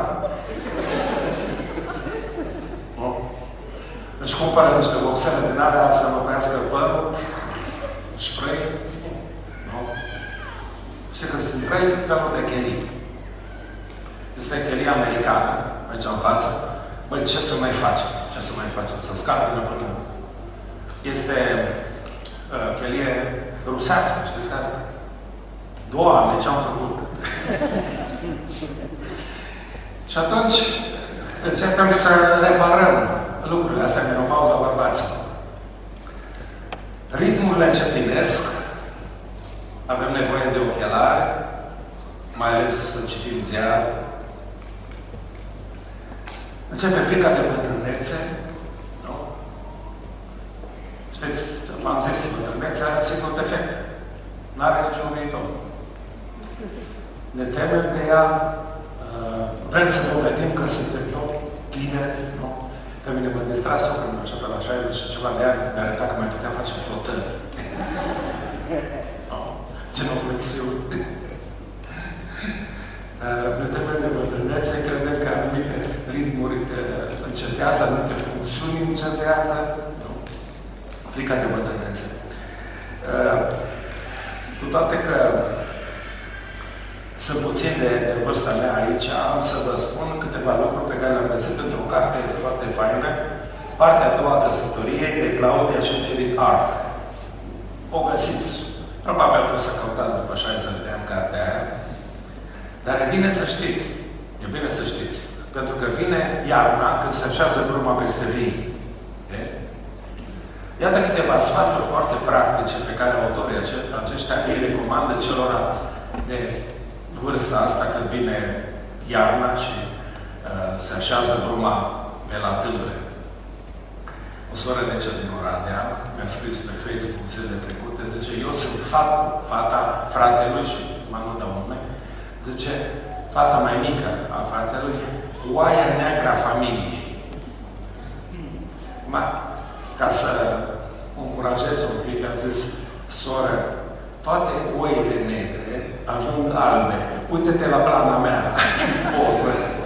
Nu? Își cumpără niște vopsele din alea să înlocuiască părul, spray. Nu? Și că sunt trei feluri de chelii. Este chelia americană, aici în față. Băi, ce să mai facem? Ce să mai facem? Să scape până până. Este uh, chelie rusească, știți asta? Doamne, ce-am făcut? Și atunci începem să reparăm lucrurile astea în menopauza bărbaților. Ritmurile încetinesc, avem nevoie de ochelari, mai ales să citim ziar. Începe frica de bătrânețe, nu? Știți, v-am zis, bătrânețea are sigur defect. N-are niciun viitor. Ne temem de ea, uh, vrem să dovedim că suntem tot tineri, nu? Pe mine mă distra socră, așa pe la șaizeci și ceva de ani, mi-a arătat că mai putea face flotări. No. Genoflexiuni. Ne temem de bătrânețe, credem că anumite ritmuri încetează, anumite funcțiuni încetează. Nu? Frica de bătrânețe. Uh, cu toate că sunt puțin de, de vârsta mea aici, am să vă spun câteva lucruri pe care le-am găsit într-o carte foarte faină, partea a doua căsătorie de Claudia și David Arp. O găsiți. Probabil că o să căutați după șaizeci de ani cartea aia. Dar e bine să știți, e bine să știți, pentru că vine iarna când se așează bruma peste vii. Iată câteva sfaturi foarte practice pe care autorii aceștia îi recomandă celor de vârsta asta când vine iarna și uh, se așează bruma pe la tâmple. O soră de cea din Oradea mi-a scris pe Facebook zilele trecute, zice, eu sunt fata, fata fratelui și mă nu dau nume, zice, fata mai mică a fratelui, oaia neagră a familiei. Ma, ca să încurajez un pic, am zis, soră, toate oile negre ajung albe. Uite-te la plana mea. Poză.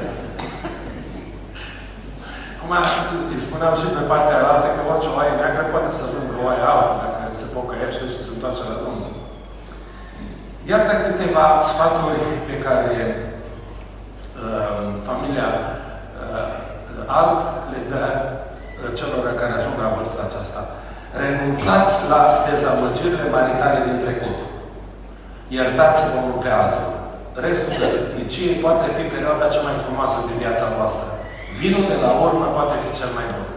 Acum, îi spuneam și pe partea altă că orice oaie neagră poate să ajungă oaie albă, dacă se pocăiește și se întoarce la Domnul. Iată câteva sfaturi pe care uh, familia uh, Alb le dă celor care ajung la vârsta aceasta. Renunțați la dezamăgirile maritale din trecut. Iertați-vă unul pe altul. Restul căsniciei poate fi perioada cea mai frumoasă din viața voastră. Vinul de la urmă poate fi cel mai bun.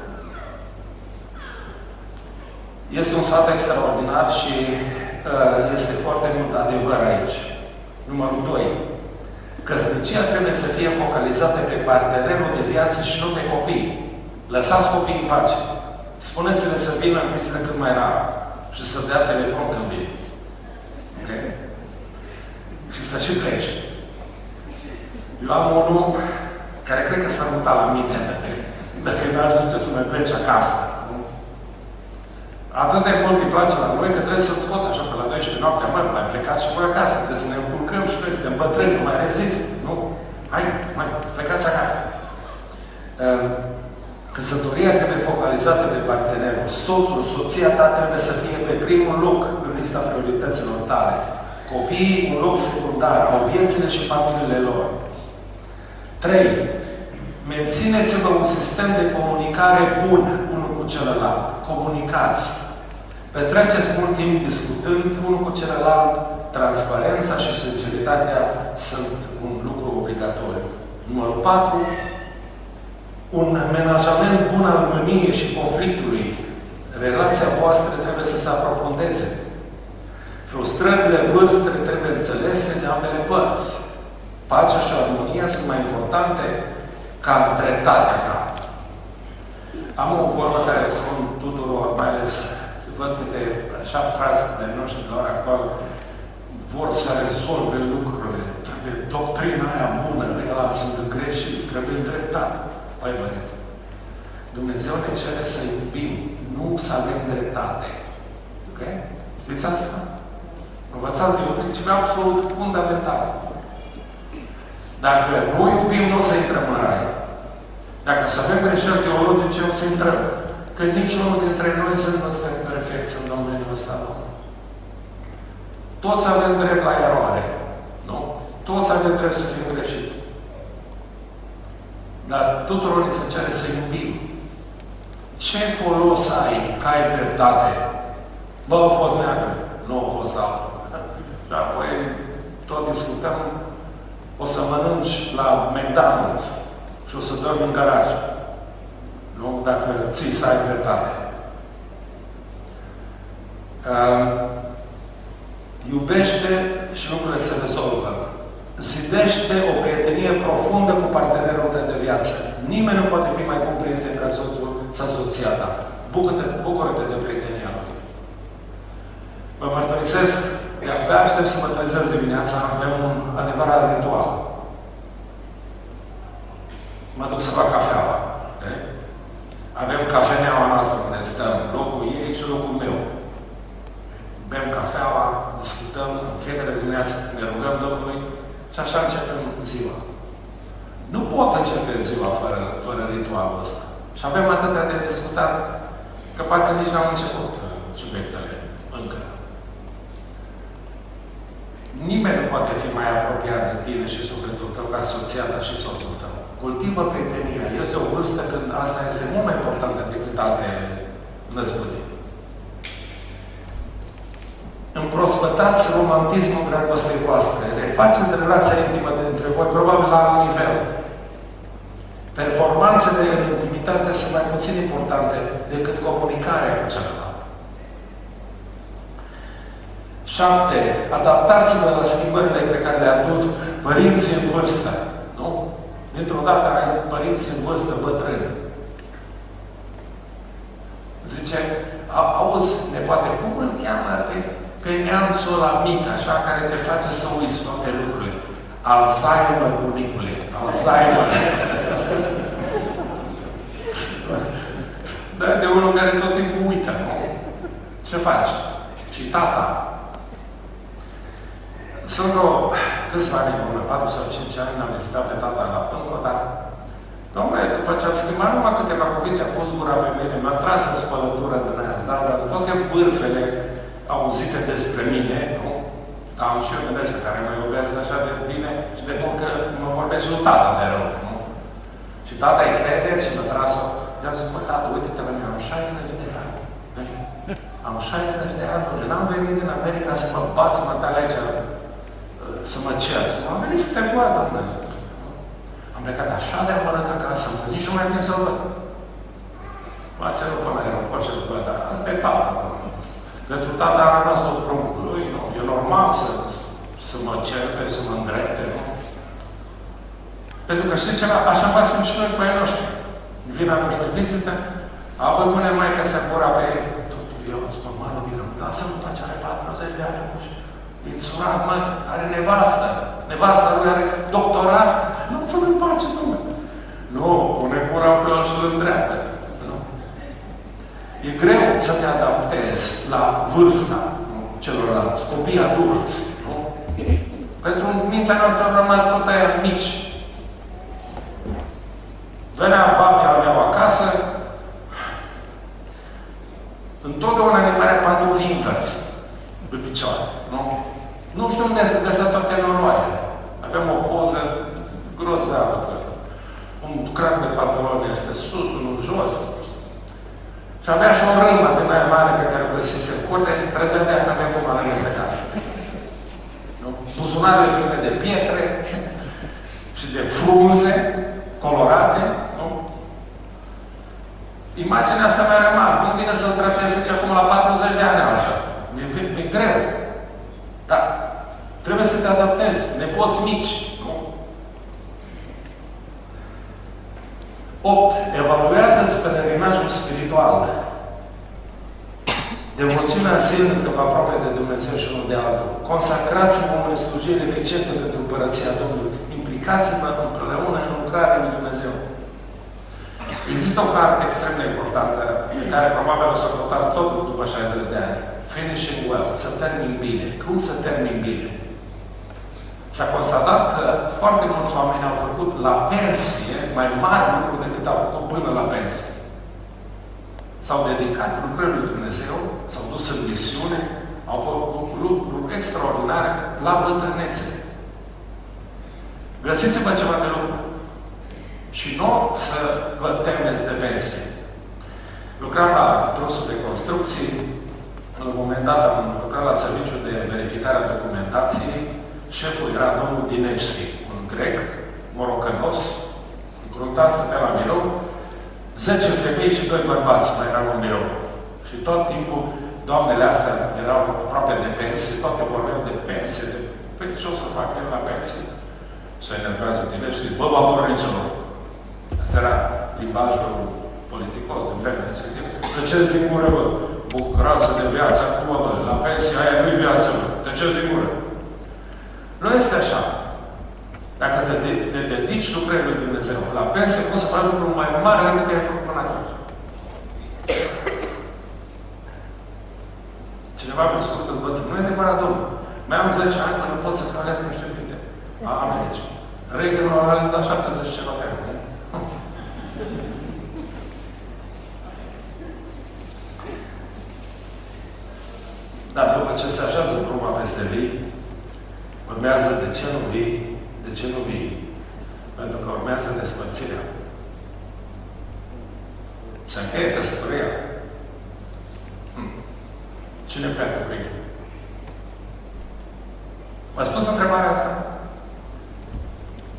Este un sfat extraordinar și uh, este foarte mult adevăr aici. Numărul doi. Căsnicia trebuie să fie focalizată pe partenerul de viață și nu pe copii. Lăsați copiii în pace. Spuneți-le să vină în vizită cât mai rar și să dea telefon când vine. Ok? Și să și plece. Eu am unul care cred că s-a mutat la mine dacă n-aș zice să mai plece acasă. Atât de mult îi place la noi că trebuie să-ți spun așa pe la doisprezece noaptea, mă, mai plecați și voi acasă, trebuie să ne încurcăm și noi, suntem bătrâni, nu mai rezist, nu? Hai, mai plecați acasă. Uh, Căsătoria trebuie focalizată pe partenerul. Soțul, soția ta trebuie să fie pe primul loc în lista priorităților tale. Copiii, un loc secundar, au viețile și familiile lor. trei. Mențineți-vă un sistem de comunicare bun unul cu celălalt. Comunicați. Petreceți mult timp discutând unul cu celălalt. Transparența și sinceritatea sunt un lucru obligatoriu. Numărul patru. Un menajament bun al mâniei și conflictului. Relația voastră trebuie să se aprofundeze. Frustrările vârstele trebuie înțelese de ambele părți. Pacea și armonia sunt mai importante ca dreptatea ta. Am o vorbă care o spun tuturor, mai ales văd câte așa fraze de noștri de la ora actuală, vor să rezolve lucrurile. Trebuie doctrina aia bună, ăia sunt greșiți, trebuie dreptate. Păi băieți, Dumnezeu ne cere să iubim, nu să avem dreptate. Ok? Știți asta? Învățați de un principiu absolut fundamental. Dacă nu iubim, nu o să intrăm în rai. Dacă să avem greșeli teologice, o să intrăm. Că niciunul dintre noi să nu suntem perfecți în domeniul ăsta. Toți avem drept la eroare. Nu? Toți avem drept să fim greșiți. Dar tuturor ni se cere să iubim. Ce folos ai că ai dreptate? Bă, au fost neagră. Nu au fost altă. Și apoi tot discutăm, o să mănânci la McDonald's și o să dormi în garaj. Nu? Dacă ții să ai dreptate. Uh, iubește și lucrurile se rezolvă. Zidește o prietenie profundă cu partenerul tău de viață. Nimeni nu poate fi mai bun prieten ca soțul sau soția ta. Bucură-te, bucură-te de prietenia lui. Vă mărturisesc, de-abia aștept să mărturisesc dimineața, avem un adevărat ritual. Mă duc să fac cafeaua. Okay? Avem cafeneaua noastră unde stăm, locul ei și locul meu. Bem cafeaua, discutăm în fiecare dimineață, ne rugăm Domnului și așa începem ziua. Nu pot începe ziua fără, fără ritualul ăsta. Și avem atâtea de discutat că parcă nici n-am început subiectele încă. Nimeni nu poate fi mai apropiat de tine și sufletul tău ca soția ta și soțul tău. Cultivă prietenia. Este o vârstă când asta este mult mai importantă decât alte năzbâni. Împrospătați romantismul dragostei voastre. Refaceți relația intimă apoi probabil la alt nivel. Performanțele în intimitate sunt mai puțin importante decât comunicarea cu celălalt. Șapte. Adaptați-vă la schimbările pe care le aduc părinții în vârstă. Nu? Dintr-o dată ai părinții în vârstă bătrâni. Zice, auzi, nepoate, cum îl cheamă pe, pe neamțul ăla mic, așa, care te face să uiți toate lucrurile? Alzheimer, bunicule. Alzheimer. Da, de unul care tot timpul uită, nu? Ce faci? Și tata. Sunt o câțiva ani bună, patru sau cinci ani, am vizitat pe tata la Pâncă, dar dom'le, după ce am schimbat numai câteva cuvinte, a pus gura pe mine, mi-a tras o spălătură din aia, dar toate bârfele auzite despre mine, nu? Am și eu de ăștia care mă iubesc așa de bine și de mult că mă vorbesc lui tata de rău, nu? Și tata îi crede și mă tras-o. I-a zis, bă, tată, uite-te la mine, am șaizeci de ani. Am șaizeci de ani, eu n-am venit din America să mă bat, să mă dea legea, să mă cer. Am venit să te văd, doamne. Am plecat așa de amărât acasă, nici nu mai vin să-l văd. M-a ținut până la aeroport și bă, dar asta e tata. Pentru tata a rămas tot pruncul lui, nu? E normal să, să mă certe, să mă îndrepte, nu? Pentru că știți ceva, așa facem și noi cu ei noștri. Vine atunci de vizită, apoi pune maica să cura pe ei. Totul eu, spun, mă rog, da, să nu faci, are patruzeci de ani, e însurat, mă, are nevastă. Nevasta lui are doctorat. Nu să nu face, domnule. Nu, pune cura pe el și îl îndreaptă. Nu? E greu să te adaptezi la vârsta celorlalți, copii adulți. Nu? Pentru mintea noastră au rămas tot aia mici. Venea babia mea acasă, întotdeauna ne pare pantofi invers pe picioare, nu? Nu știu unde să găsea toate noroaiele. Aveam o poză grozavă, că un crac de pantaloni este sus, unul jos. Și avea și o râmă de mai mare pe care o găsise în curte, trăgea de acum acum la mestecat. Buzunarele pline de pietre și de frunze colorate, nu? Imaginea asta mi-a rămas. Nu vine să-l tratez nici acum la patruzeci de ani așa. Mi-e, mi-e greu. Dar trebuie să te adaptezi. Nepoți mici, nu? opt. Evaluează-ți pelerinajul spiritual. Devoțiunea zilnică va aproape de Dumnezeu și nu de altul. Consacrați-vă unei slujiri eficiente pentru Împărăția Domnului. Implicați-vă împreună în lucrarea lui Dumnezeu. Există o carte extrem de importantă, pe care probabil o să o căutați tot după șaizeci de ani. Finishing well. Să termin bine. Cum să termin bine? S-a constatat că foarte mulți oameni au făcut la pensie mai mari lucruri decât au făcut până la pensie. S-au dedicat lucrării lui Dumnezeu, s-au dus în misiune, au făcut lucruri extraordinare la bătrânețe. Găsiți-vă ceva de lucru. Și nu să vă temeți de pensie. Lucram la trosul de construcții, în un moment dat am lucrat la serviciul de verificare a documentației. Șeful era domnul Dinevski, un grec, morocănos, încruntat, stătea la birou, zece femei și doi bărbați mai erau în birou. Și tot timpul, doamnele astea erau aproape de pensie, toate vorbeau de pensie, de păi ce o să fac eu la pensie? Se enervează Dinevski, bă, bă, porniți-o. Asta era limbajul politicos din vremea respectivă. Tăceți din gură, bă, bucurați de viață acum, bă, la pensie, aia nu-i viață, bă, tăceți din gură. Nu este așa. Dacă te, te, te dedici lucrării lui Dumnezeu, la pensie poți să faci lucruri mai mari decât te-ai făcut până atunci. Cineva mi-a spus că bătrân. Nu e adevărat, domnul. Mai am zece ani până pot să trăiesc niște pinte. A, Americi. Reagan a realizat șaptezeci ceva de ani. Dar după ce se așează bruma peste vii, urmează de ce nu vii, de ce nu vii? Pentru că urmează despărțirea. Se încheie căsătoria. Hm. Cine pleacă primul? V-ați spus întrebarea asta?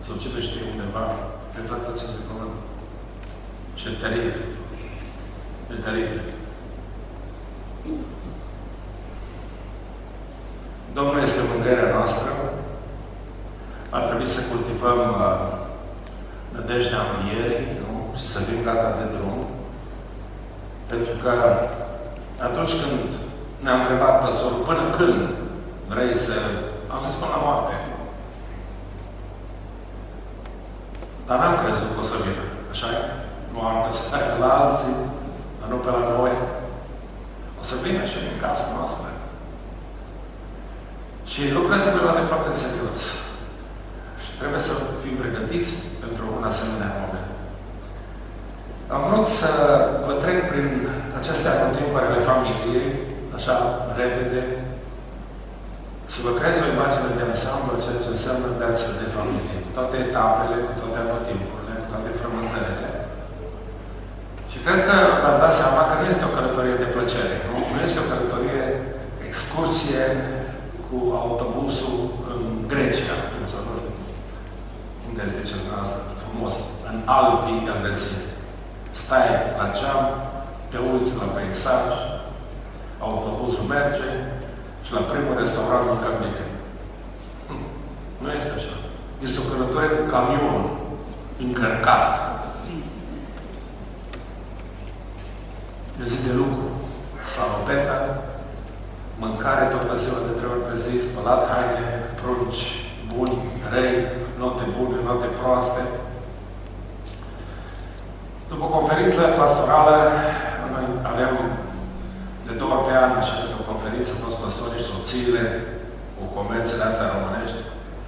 sau cine știe undeva, pe fața acestui pământ. Ce teribil. E teribil. Domnul este mângâierea noastră. Ar trebui să cultivăm uh, nădejdea învierii, nu? Și să fim gata de drum. Pentru că atunci când ne-a întrebat păstorul, până când vrei să... Am zis până la moarte. Dar n-am crezut că o să vină. Așa e? Nu am că să meargă la alții, dar nu pe la noi. O să vină și în casa noastră. Și lucrurile trebuie luate foarte serios. Și trebuie să fim pregătiți pentru un asemenea moment. Am vrut să vă trec prin aceste anotimpuri ale familiei, așa, repede, să vă creez o imagine de ansamblu a ceea ce înseamnă viața de familie, cu toate etapele, cu toate anotimpurile, cu toate frământările. Și cred că v-ați dat seama că nu este o călătorie de plăcere, nu? Nu este o călătorie, excursie cu autobuzul în Grecia, sau nu știu, unde ziceți dumneavoastră, frumos, în Alpii Elveției. Stai la geam, te uiți la peisaj, autobuzul merge și la primul restaurant mâncăm mică. Nu este așa. Este o călătorie cu camion încărcat. De zi de lucru, salopeta, mâncare toată ziua de trei ori pe zi, spălat haine, prunci buni, rei, note bune, note proaste. După conferința pastorală, noi aveam de două ori pe an, așa de o conferință, toți păstorii și soțiile, cu convențiile astea românești.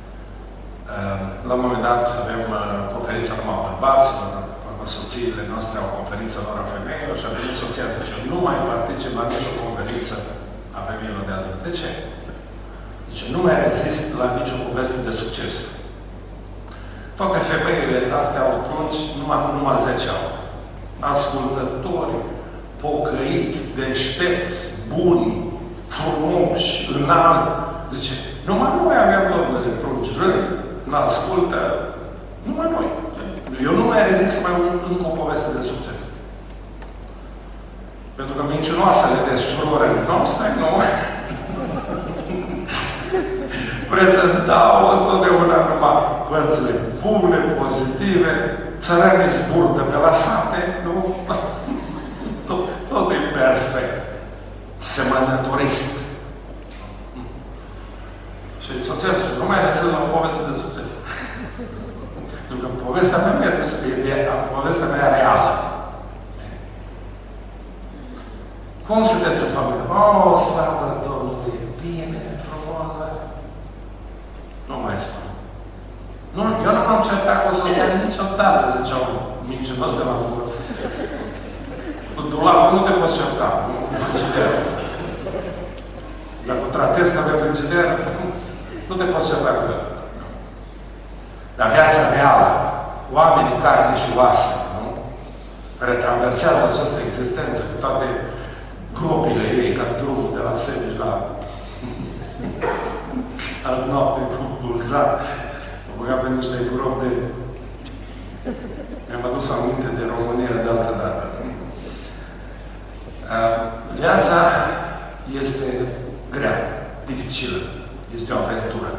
La un moment dat avem conferința numai bărbaților, soțiile noastre au o conferință lor a femeilor și a venit soția și zice, nu mai particip la nicio conferință a femeilor de adult. De ce? Zice, nu mai rezist la nicio poveste de succes. Toate femeile astea au prunci, numai, numai zece au. Ascultători, pocăiți, deștepți, buni, frumoși, înalt. Zice, numai noi aveam, domnule, prunci, rând, n-ascultă, numai noi. Eu nu mai rezist să mai încă o poveste de succes. Pentru că mincinoasele de surori noastre, nu, prezentau întotdeauna numai părțile bune, pozitive, țărănii zburdă pe la sate, nu? Tot, tot e perfect. Semănătorist. Și soția zice, nu mai rezist la o poveste de succes. Pentru că povestea mea nu e povestea mea reală. Cum sunteți în familie? O, slavă Domnului, bine, frumoasă. Nu mai spun. Nu, eu nu m-am certat cu soția niciodată, ziceau mincinos de la gură. Cu dulapul nu te poți certa, nu cu frigiderul. Dacă o tratezi ca pe frigider, nu te poți certa cu el. Dar viața reală, oamenii carne și oase, nu? Care traversează această existență cu toate gropile ei, ca drumul de la Sebeș la azi noapte cu Bulzar. Am băgat pe niște gropi de... Mi-am adus aminte de România de altă dată. Viața este grea, dificilă. Este o aventură.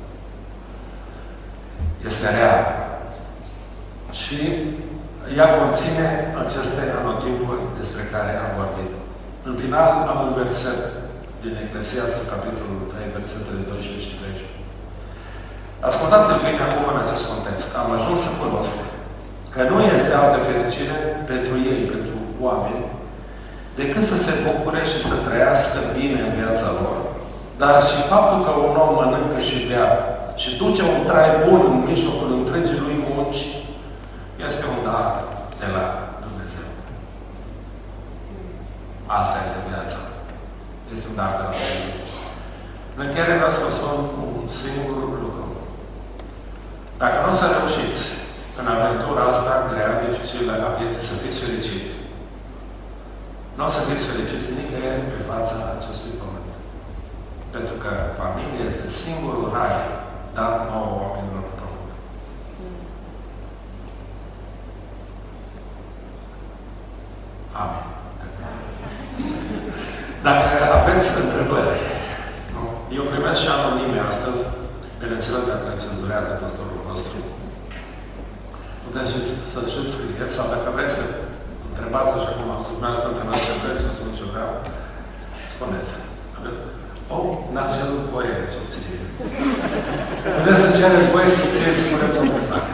Este reală. Și ea conține aceste anotimpuri despre care am vorbit. În final, am un verset din Eclesiastul, capitolul trei, versetele doisprezece și treisprezece. Ascultați-l bine acum în acest context. Am ajuns să cunosc că nu este altă fericire pentru ei, pentru oameni, decât să se bucure și să trăiască bine în viața lor, dar și faptul că un om mănâncă și bea și duce un trai bun în mijlocul întregii lui munci, este un dar de la Dumnezeu. Asta este viața. Este un dar de la Dumnezeu. În încheiere vreau să vă spun un singur lucru. Dacă nu o să reușiți în aventura asta grea, dificilă a vieții, să fiți fericiți, nu o să fiți fericiți nicăieri pe fața acestui pământ. Pentru că familia este singurul rai dat nouă oamenilor pe pământ. aveți întrebări? Eu primesc și anonime astăzi, bineînțeles dacă ne cenzurează pastorul nostru. Puteți și să și scrieți, sau dacă vreți să întrebați, așa cum am spus, să întrebați ce vreți, să spun ce vreau, spuneți. Oh, n-ați cerut voie subție. Puteți să cereți voie subție să puneți o întrebare.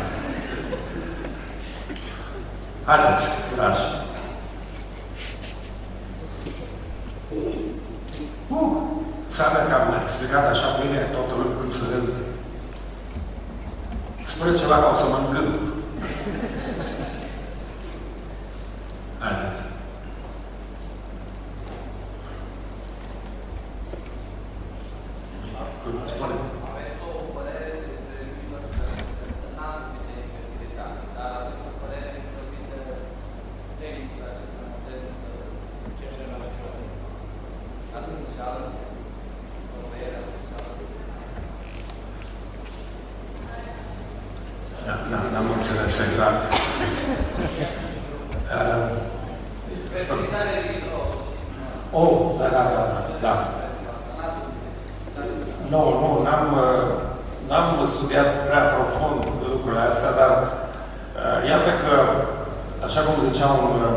Haideți, dragi. Uh, Înseamnă că am explicat așa bine, totul înțeles. Spune ceva ca o să mă îngânt. Haideți. Spuneți. N-am înțeles exact. Uh, oh, da, da, da, da. Nu, nu, n-am, n-am studiat prea profund lucrurile astea, dar uh, iată că, așa cum ziceam, uh,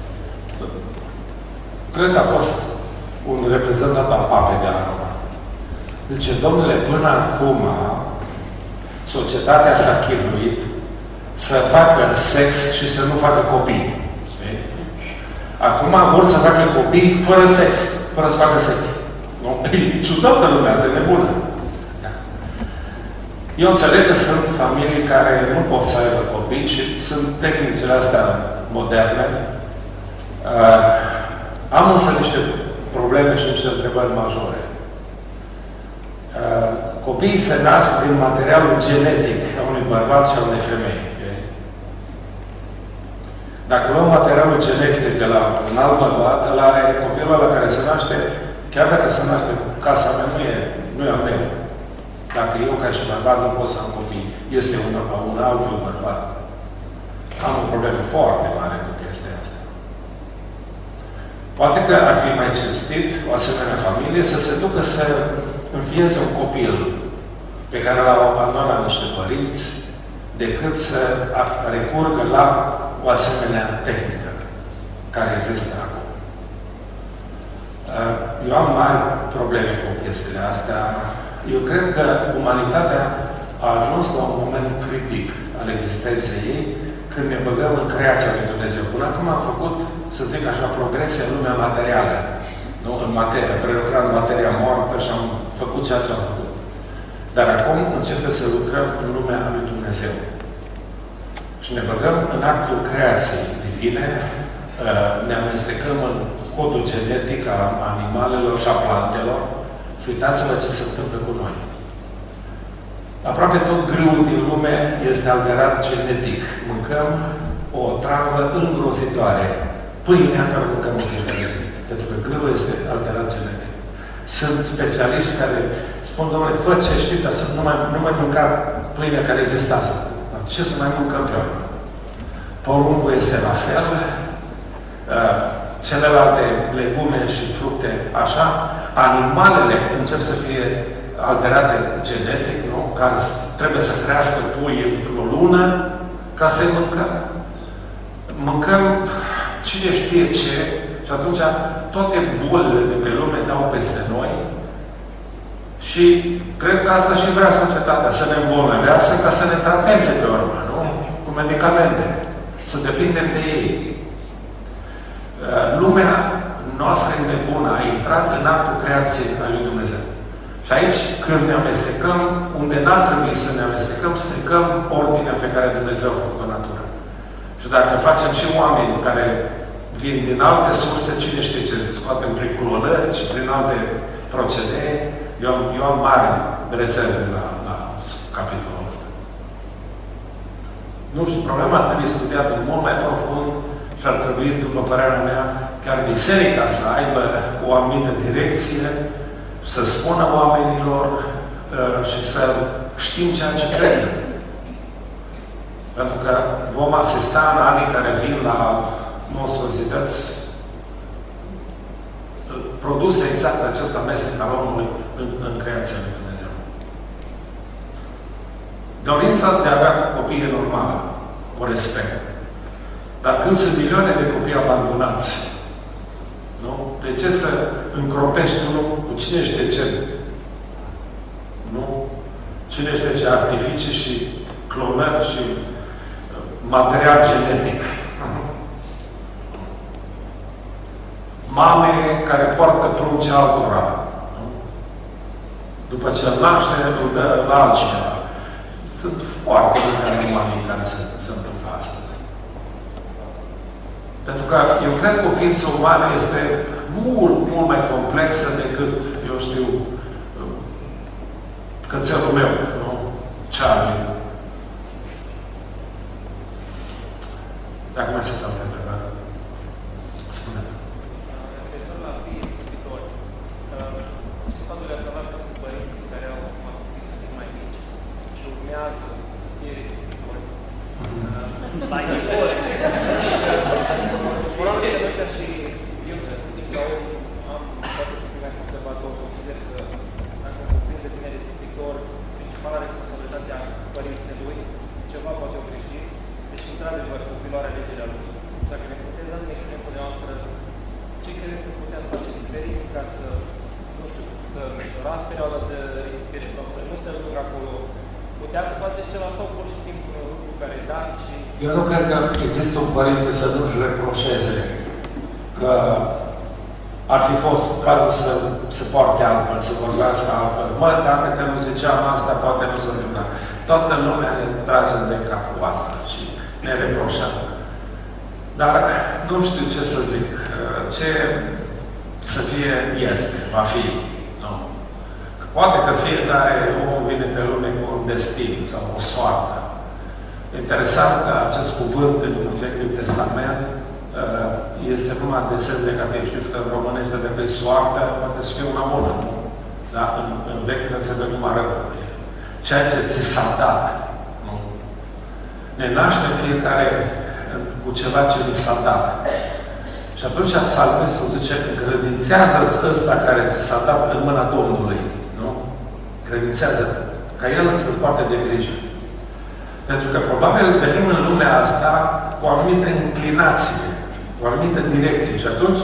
cred că a fost un reprezentant al papei de la Roma. Zice, domnule, până acum societatea s-a chinuit să facă sex și să nu facă copii. Știi? Acum vor să facă copii fără sex, fără să facă sex. Nu? E ciudată lumea, asta e nebună. Da. Eu înțeleg că sunt familii care nu pot să aibă copii și sunt tehnicile astea moderne. Uh, am însă niște probleme și niște întrebări majore. Uh, copiii se nasc prin materialul genetic a unui bărbat și a unei femei. Okay? Dacă luăm materialul genetic de la un alt bărbat, ăla are copilul la care se naște, chiar dacă se naște casa mea, nu e, nu e a meu. Dacă eu, ca și bărbat, nu pot să am copii, este un, un altul bărbat. Am o problemă foarte mare cu chestia asta. Poate că ar fi mai cinstit o asemenea familie să se ducă să înfieze un copil pe care l-au abandonat niște părinți, decât să recurgă la o asemenea tehnică care există acum. Eu am mari probleme cu chestiile astea. Eu cred că umanitatea a ajuns la un moment critic al existenței ei când ne băgăm în creația lui Dumnezeu. Până acum am făcut, să zic așa, progresie în lumea materială. Nu? În materie. Prelucrat în materia moartă și am făcut ceea ce am făcut. Dar acum începem să lucrăm în lumea lui Dumnezeu. Și ne băgăm în actul creației divine, ne amestecăm în codul genetic a animalelor și a plantelor și uitați-vă ce se întâmplă cu noi. Aproape tot grâul din lume este alterat genetic. Mâncăm o travă îngrozitoare. Pâinea care mâncăm în fiecare zi. Pentru că grâul este alterat genetic. Sunt specialiști care spun, domnule, fă ce știi, dar să nu mai, nu mai mânca pâinea care exista. Ce să mai mâncăm pe urmă? Porumbul este la fel. Uh, celelalte legume și fructe așa. Animalele încep să fie alterate genetic, nu? Care trebuie să crească pui într-o lună ca să-i mâncăm. Mâncăm cine știe ce și atunci toate bolile de pe lume dau peste noi și cred că asta și vrea societatea, să ne îmbolnăvească ca să ne trateze pe urmă, nu? Cu medicamente. Să depindem de ei. Lumea noastră e nebună, a intrat în actul creației a lui Dumnezeu. Și aici, când ne amestecăm, unde n-ar trebui să ne amestecăm, stricăm ordinea pe care Dumnezeu a făcut-o în natură. Și dacă facem și oameni care vin din alte surse, cine știe ce scoatem prin clonări și prin alte procedee, eu, eu am mari rezerve la, la capitolul ăsta. Nu știu, problema trebuie studiată mult mai profund și ar trebui, după părerea mea, chiar biserica să aibă o anumită direcție, să spună oamenilor uh, și să știm ceea ce credem. Pentru că vom asista în anii care vin la monstruozități produse exact acest amestec al omului în, în creația lui Dumnezeu. Dorința de a avea copii e normală, o respect. Dar când sunt milioane de copii abandonați, nu? De ce să încropești unul cu cine știe ce? Nu? Cine știe ce artificii și clonări și material genetic. Mame care poartă prunci altora. Nu? După ce îl naște, îl dă la altcineva. Sunt foarte multe animale care se, se întâmplă astăzi. Pentru că eu cred că o ființă umană este mult, mult mai complexă decât, eu știu, cățelul meu, nu? Charlie. Dacă mai sunt alte întrebări. Spune-te. Referitor la fii scriitori, ce sfaturi ați avea pentru părinții care au acum copii să fie mai mici și urmează să fie scriitori? Mai default. Probabil că noi ca și eu, cel puțin ca om, am foarte suplimentat conservator, consider că dacă un copil devine scriitor, principala responsabilitate a părintelui, ceva poate o greși, deci, într-adevăr, copilul are alegerea lui. Dacă ne puteți da în experiența noastră, ce credeți că puteți face diferit ca să, nu știu, să măsurați perioada de respire sau să nu se ajungă acolo? Puteți să faceți ceva sau pur și simplu un lucru care e dat și... Eu nu cred că există un părinte să nu-și reproșeze că ar fi fost cazul să se poarte altfel, să vorbească altfel. Mă, dacă că nu ziceam asta, poate nu se întâmplă. Toată lumea ne trage de cap cu asta și ne reproșăm. Dar nu știu ce să zic. Ce să fie, este, va fi. Nu. Poate că fiecare om vine pe lume cu un destin sau o soartă. Interesant că acest cuvânt în Vechiul Testament este numai de semn negativ. Știți că în românește de pe soartă poate să fie una bună. Dar în, în Vechiul Testament numai rău. Ceea ce ți s-a dat. Nu? Ne naștem fiecare cu ceva ce ni s-a dat. Și atunci psalmistul zice, credințează-ți ăsta care ți s-a dat în mâna Domnului. Nu? Credințează ca El să-ți poate de grijă. Pentru că probabil venim în lumea asta cu o anumită inclinație, cu o anumită direcție. Și atunci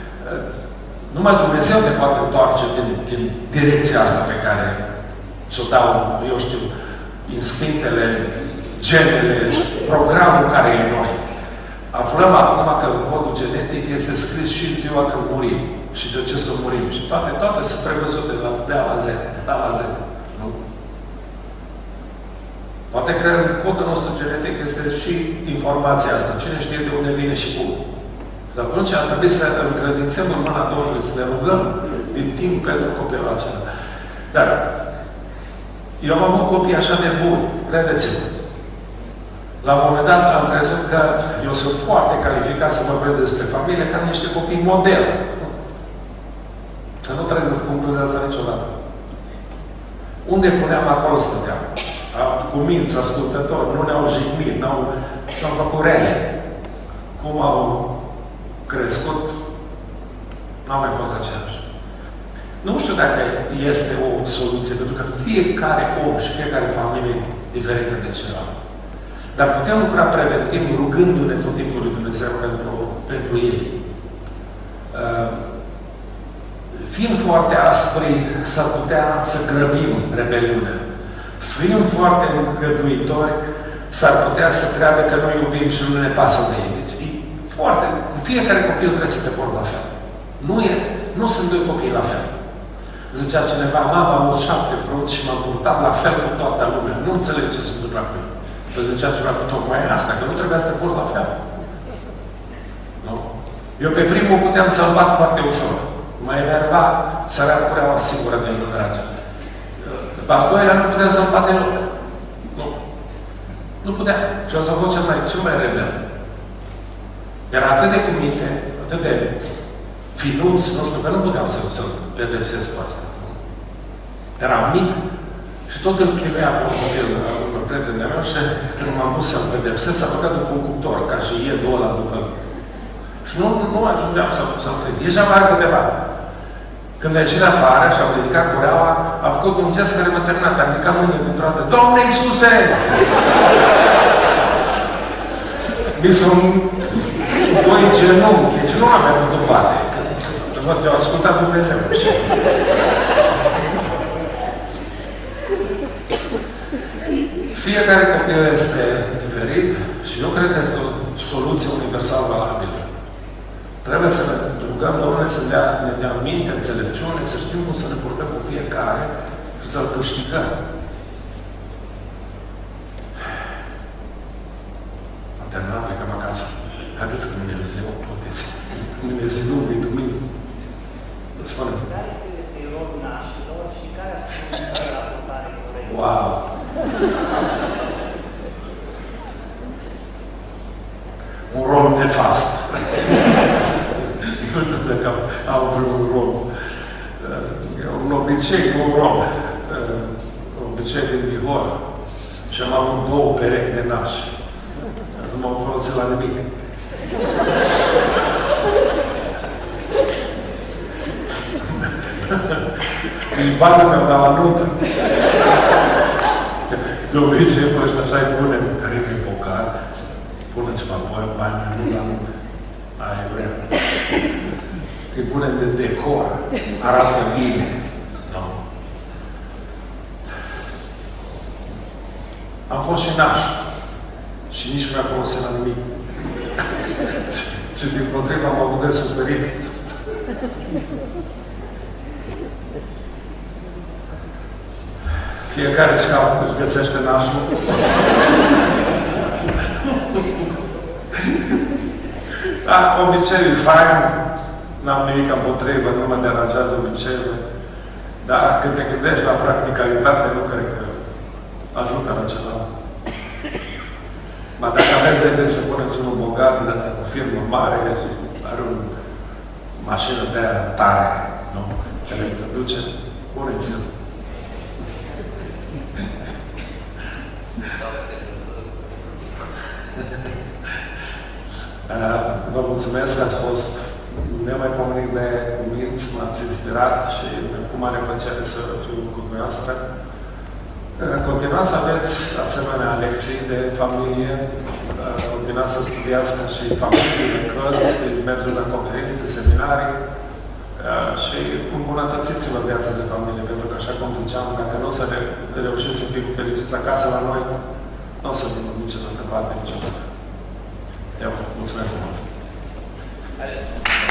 numai Dumnezeu te poate întoarce din, din direcția asta pe care ți-o dau, eu știu, instinctele, genele, programul care e noi. Aflăm acum că în codul genetic este scris și ziua când murim și de ce să murim. Și toate, toate sunt prevăzute de la, de la Z. De la Z. Nu? Poate că în codul nostru genetic este și informația asta. Cine știe de unde vine și cum. Dar atunci ar trebui să încredințăm în mâna Domnului, să ne rugăm din timp pentru copilul acela. Dar eu am avut copii așa de buni, credeți-mă. La un moment dat am crezut că eu sunt foarte calificat să vorbesc despre familie ca niște copii model. Că nu trebuie să concluzia asta niciodată. Unde puneam, acolo stăteam. Cu minți, ascultători, nu ne-au jignit, n-au, n-au făcut rele. Cum au crescut, n-au mai fost același. Nu știu dacă este o soluție, pentru că fiecare om și fiecare familie e diferită de celălalt. Dar putem lucra preventiv rugându-ne tot timpul lui Dumnezeu pentru, pentru ei. Uh, fiind foarte aspri, s-ar putea să grăbim rebeliunea. Fiind foarte îngăduitori, s-ar putea să creadă că noi iubim și nu ne pasă de ei. Deci, foarte, cu fiecare copil trebuie să te porți la fel. Nu, e, nu sunt doi copii la fel. Zicea cineva, mama, am avut șapte prunci și m-am purtat la fel cu toată lumea. Nu înțeleg ce se întâmplă cu ei. Păi zicea ceva cu tocmai asta, că nu trebuia să te porți la fel. Nu? Eu pe primul puteam să-l bat foarte ușor. Mă enerva, sărea cureaua singură de dragi. Pe al doilea nu puteam să-l bat deloc. Nu. Nu puteam. Și o să fost cel mai, cel mai rebel. Era atât de cuminte, atât de finuț, nu știu, că nu puteam să-l să pedepsesc cu asta. Era mic și tot îl chinuia pe un copil, un prieten de meu și când m-am dus să-l pedepsesc, s-a băgat după un cuptor, ca și iedul ăla după. Și nu, nu ajungeam să, să-l prind. Ieșeam mai câteva. Când a ieșit afară și au ridicat cureaua, a făcut un gest care m-a terminat. A ridicat mâinile dintr-o dată. Doamne Iisuse! Mi sunt doi genunchi și nu am mai putut bate. Te-au ascultat Dumnezeu. Fiecare copil este diferit și nu cred că este o soluție universal valabilă. Trebuie să ne rugăm Domnule să dea, ne dea minte, înțelepciune, să știm cum să ne purtăm cu fiecare și să-L câștigăm. Am terminat, plecăm acasă. Haideți că Dumnezeu puteți. Dumnezeu nu vei dumini. Spune. Care trebuie să-i rog nașilor și care ar fi la purtare corectă? Wow! Un rol nefast. Nu știu dacă au vreun rol. E un obicei, nu un rol. Un obicei din Bihor. Și am avut două perechi de nași. Nu m-au folosit la nimic. Nici banii mi-au dat la nuntă. De obicei, pe ăștia așa îi punem, care e bocar, pune ceva bani, nu la nuntă. Aia e vrea. Îi punem de decor, arată bine. No. Am fost și naș. Și nici nu mi-a folosit la nimic. Și din potrivă am avut de suferit. Fiecare își găsește nașul. Da, obiceiul e fain. N-am nimic împotrivă, nu mă deranjează obiceiul. Dar când te gândești la practicalitate, nu cred că ajută la ceva. Ba dacă aveți de gând să puneți unul bogat, de asta cu firmă mare, și are o mașină de aia tare, nu? Care îl duce, puneți-l. Vă mulțumesc că ați fost nemaipomenit de cuminți, m-ați inspirat și cu mare plăcere să fiu cu dumneavoastră. Continuați să aveți asemenea lecții de familie, continuați să studiați ca și familie de cărți, mergeți la conferințe, seminarii și îmbunătățiți-vă viața de familie, pentru că așa cum ziceam, dacă nu o să reușiți să fim fericiți acasă la noi, nu o să vă duce în altă parte niciodată. Eu, mulțumesc mult!